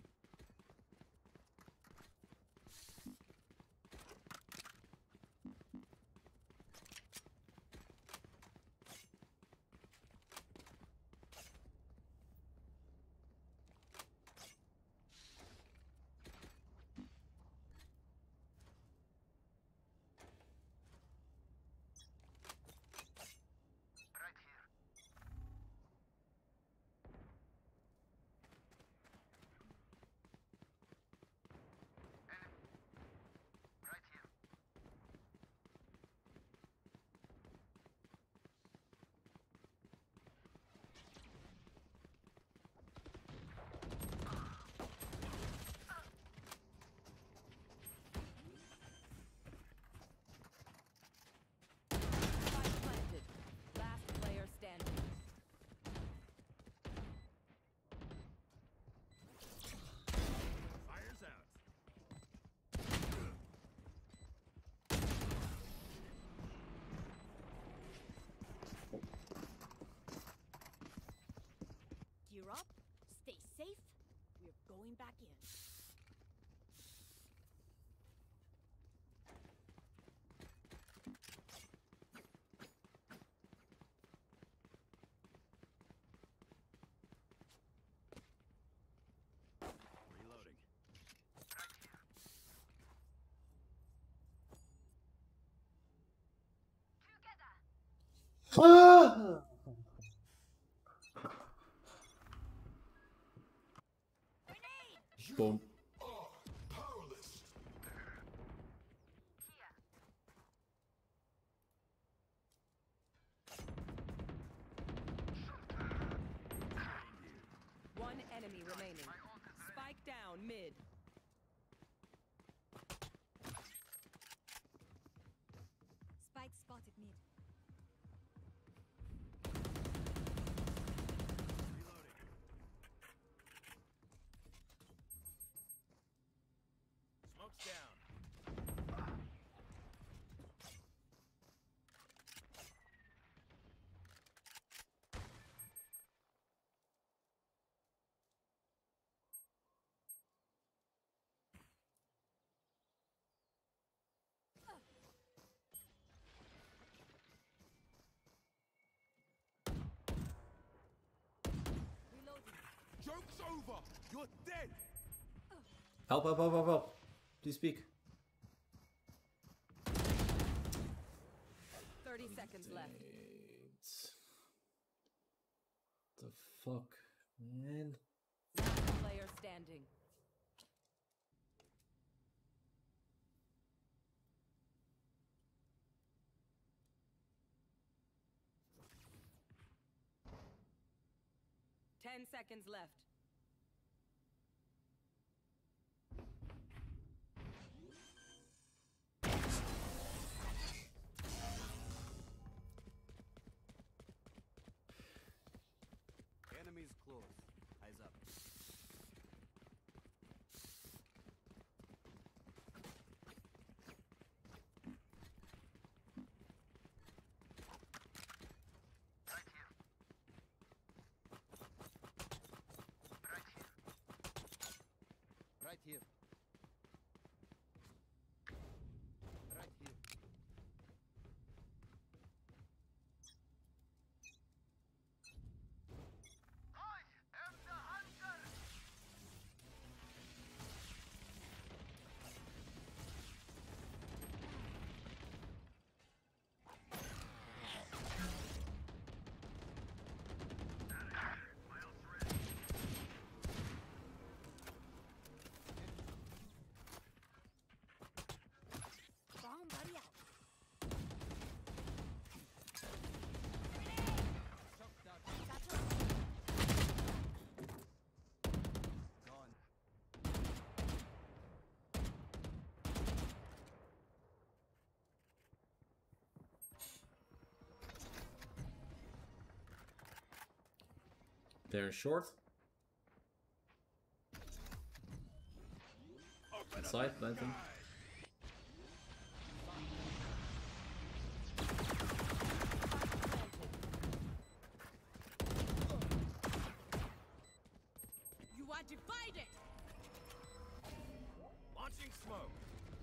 Spike planted. Last player standing. Fire's out. Gear up, stay safe. We're going back in. Reloading. Grenade! Boom. Are powerless. One enemy remaining. Spike down mid. Spike spotted mid. Reloading. Smoke's down. Reloading. Joke's over! You're dead! Help, help, help, help, help. Please speak. 30 seconds left. The fuck, man? Last player standing. 10 seconds left. Enemies close. Eyes up. Right here. Right here. Bomb buddy out. Shock dart. Satchel out. Gone. They're short. Inside, planting. You are divided! Launching smoke.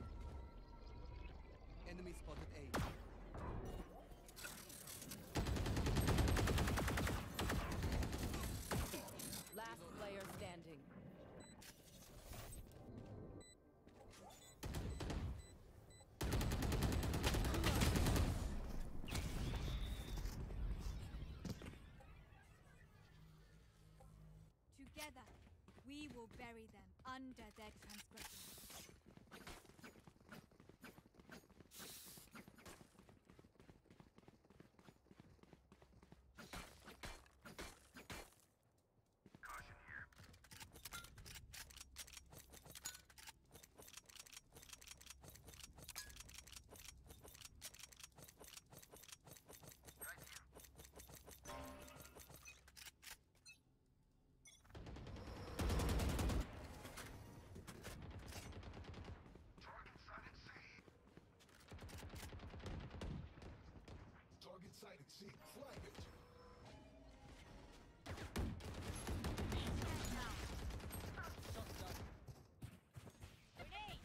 Enemy spotted A. Last player standing. Together, we will bury them under their transgression. Target sighted C. Flag it. Grenade!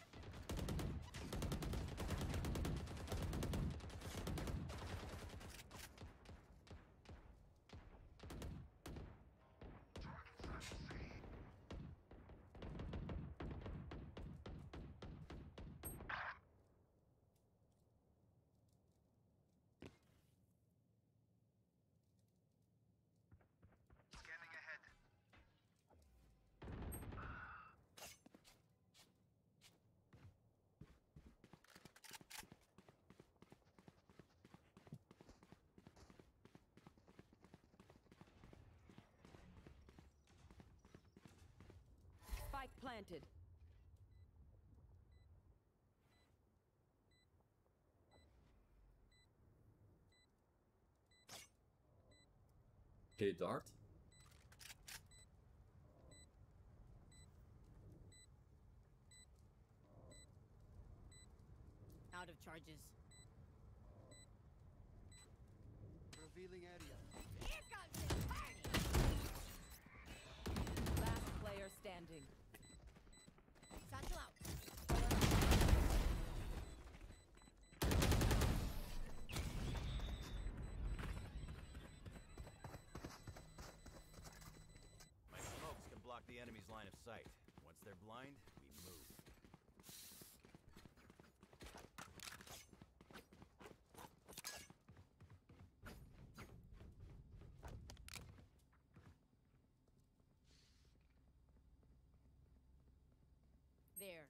Spike planted. Okay, dart. Out of charges. Revealing area. Here comes the party! Last player standing. Satchel out. My smokes can block the enemy's line of sight. Once they're blind, we move. There.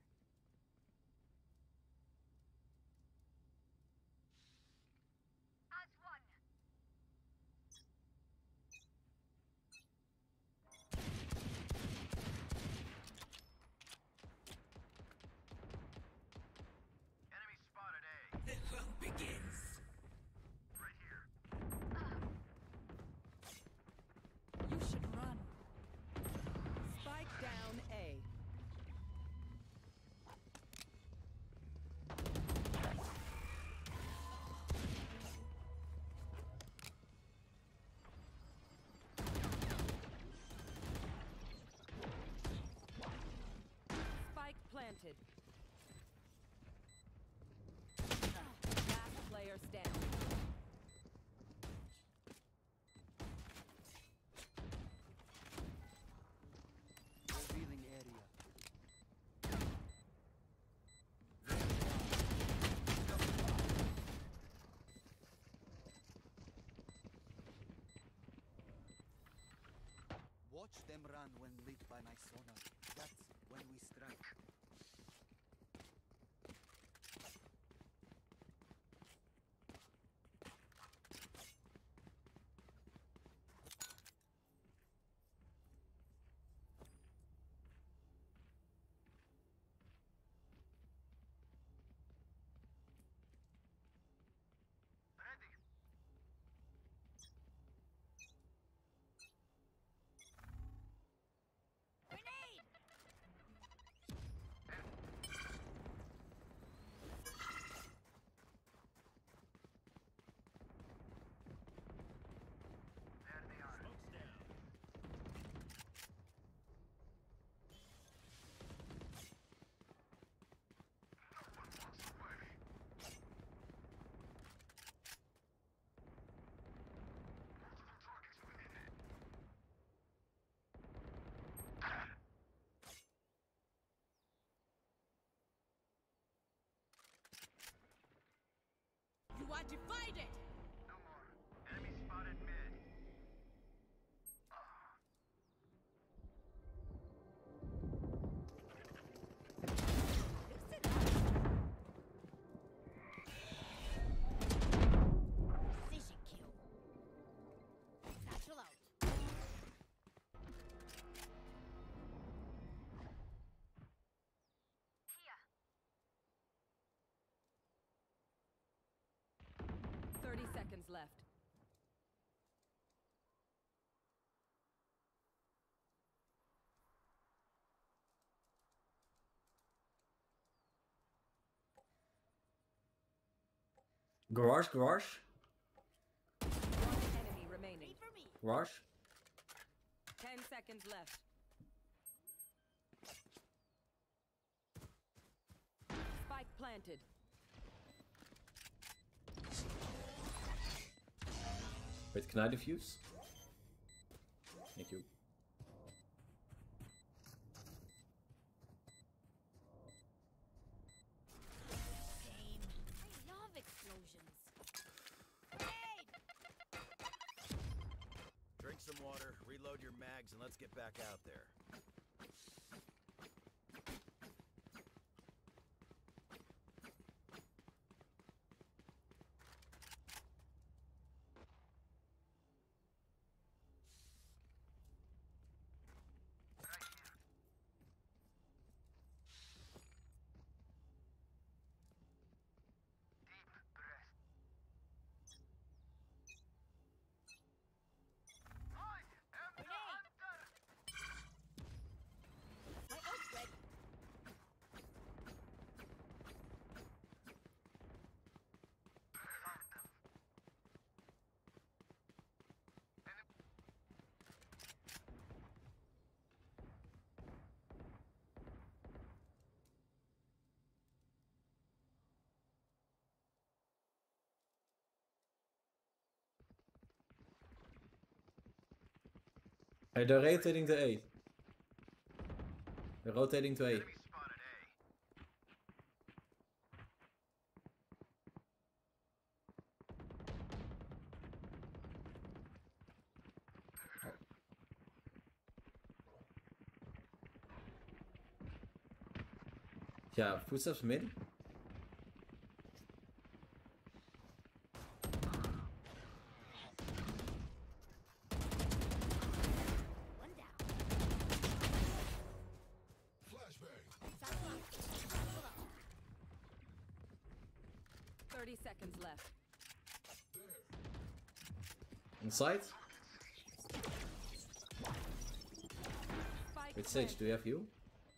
watch them run when lit by my sonar. That's when we strike. Grenade! Smoke's down. You are divided! No more. Enemy spotted mid. Loosen up! Precision kill. Satchel out. 30 seconds left. Garage, garage, One enemy remaining. Wait for me. garage. 10 seconds left. Spike planted. Wait, can I defuse? Thank you. Same. I love explosions. Grenade! Drink some water, reload your mags, and let's get back out there. My ult's ready. Hey, they're rotating to A. They're rotating to A. Enemy spotted A. Yeah, footsteps mid. One down. Flashbang. Satchel out. Satchel out. 30 seconds left. Inside. Spike Wait, Sage, planted. do you have you?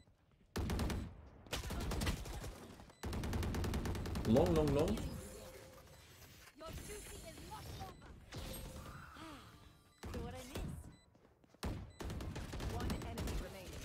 Long, long, long. Your duty is not over. So what I miss? One enemy remaining.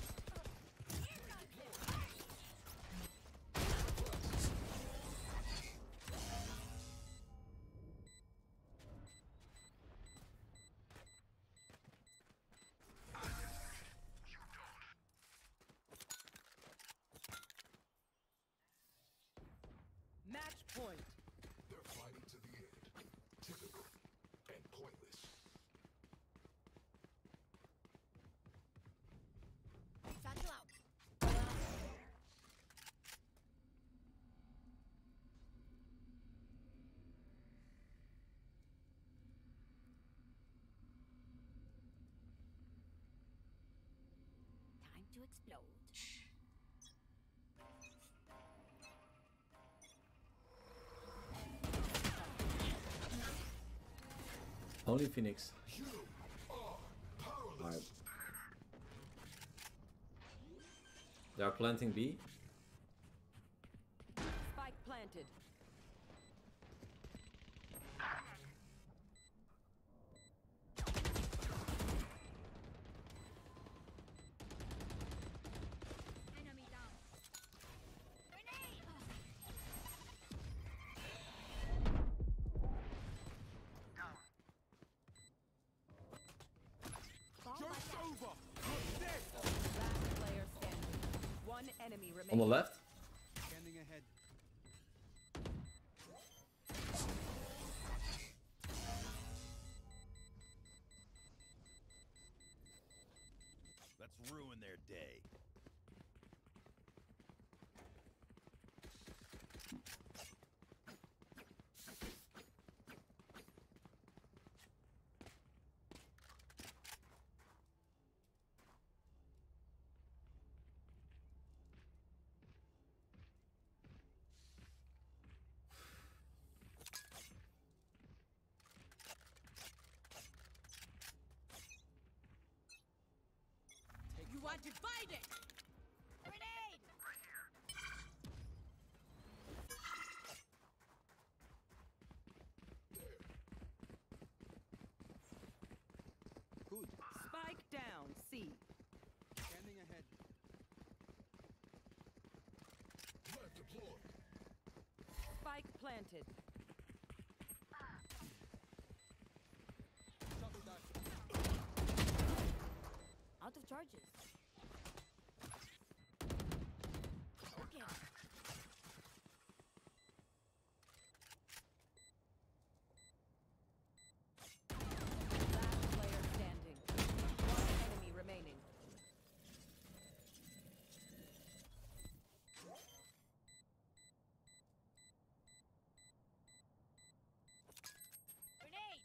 Match point. to explode. Only Phoenix. You are powerless. Alright. They are planting B. Spike planted. Enemy down. Grenade! Joke's over! Last player standing. One enemy On remaining. the left. Scanning ahead. Let's ruin their day. You are divided! Grenade! Good. Spike down. C. Scanning ahead. Left deployed. Spike planted. Shuttle dash. Out of charges. Okay. Last player standing. One enemy remaining. Grenade!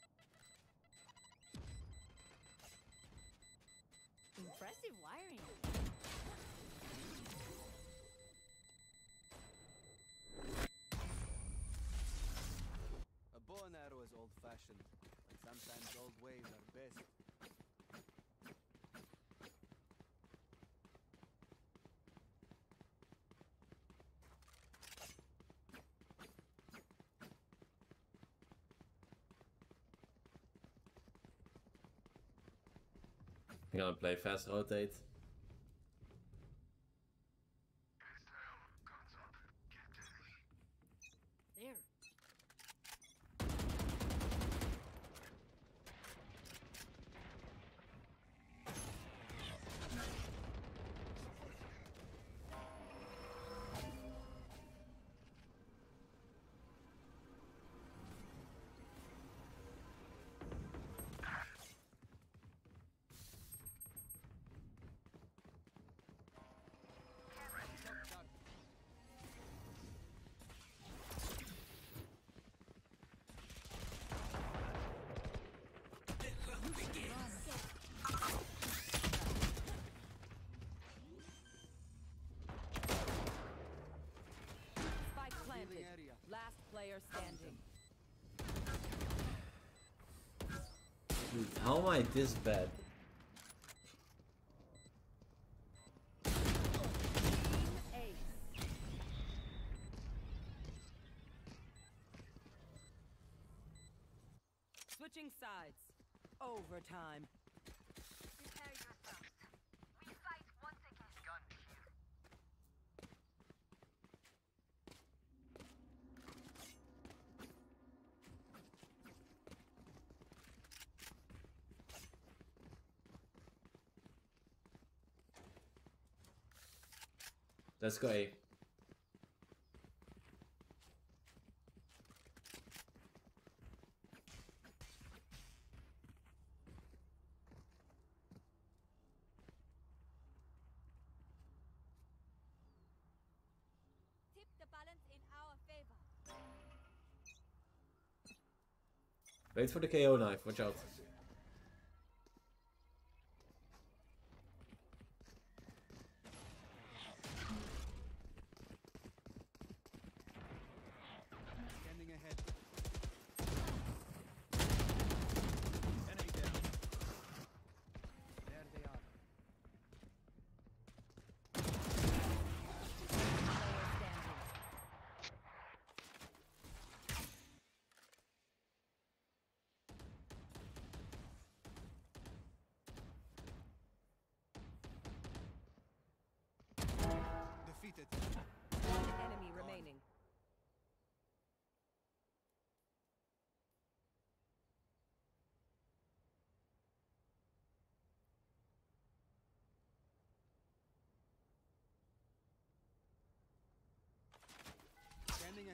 Impressive wiring. A bow and arrow is old-fashioned, but sometimes old ways are best. I'm gonna play fast rotate. There. Spike planted. Healing area. Last player standing. Dude, how am I this bad? Ace. Switching sides. Overtime. Prepare yourselves. We fight once again. Gun here. Let's go A. Tip the balance in our favor. Wait for the KO knife, watch out.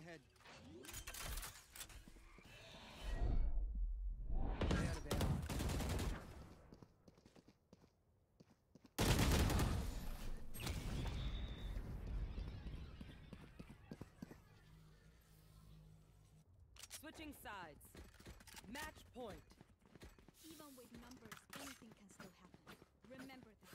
ahead. There they are. Switching sides. Match point. Even with numbers, anything can still happen. Remember that.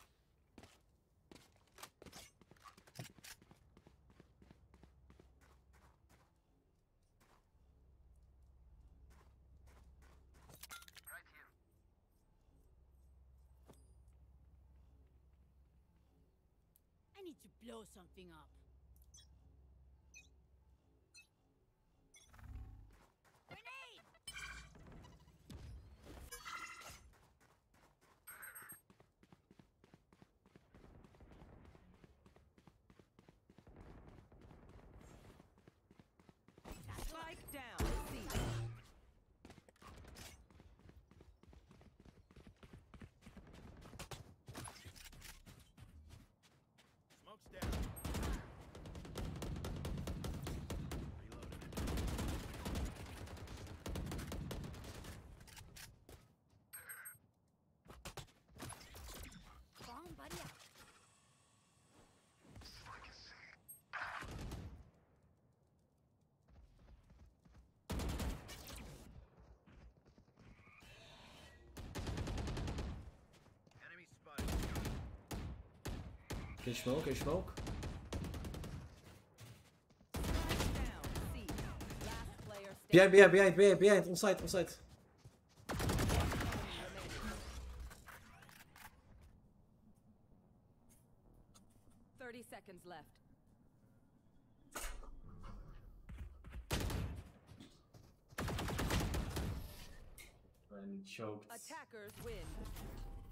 I need to blow something up. Grenade! Spike down. C. Smoke's down. Reloading. Bomb buddy out. Enemy spotted. Can you smoke? Can you smoke? Spike down. C. Last player standing. Behind. On site. 30 seconds left. And choked. Attackers win.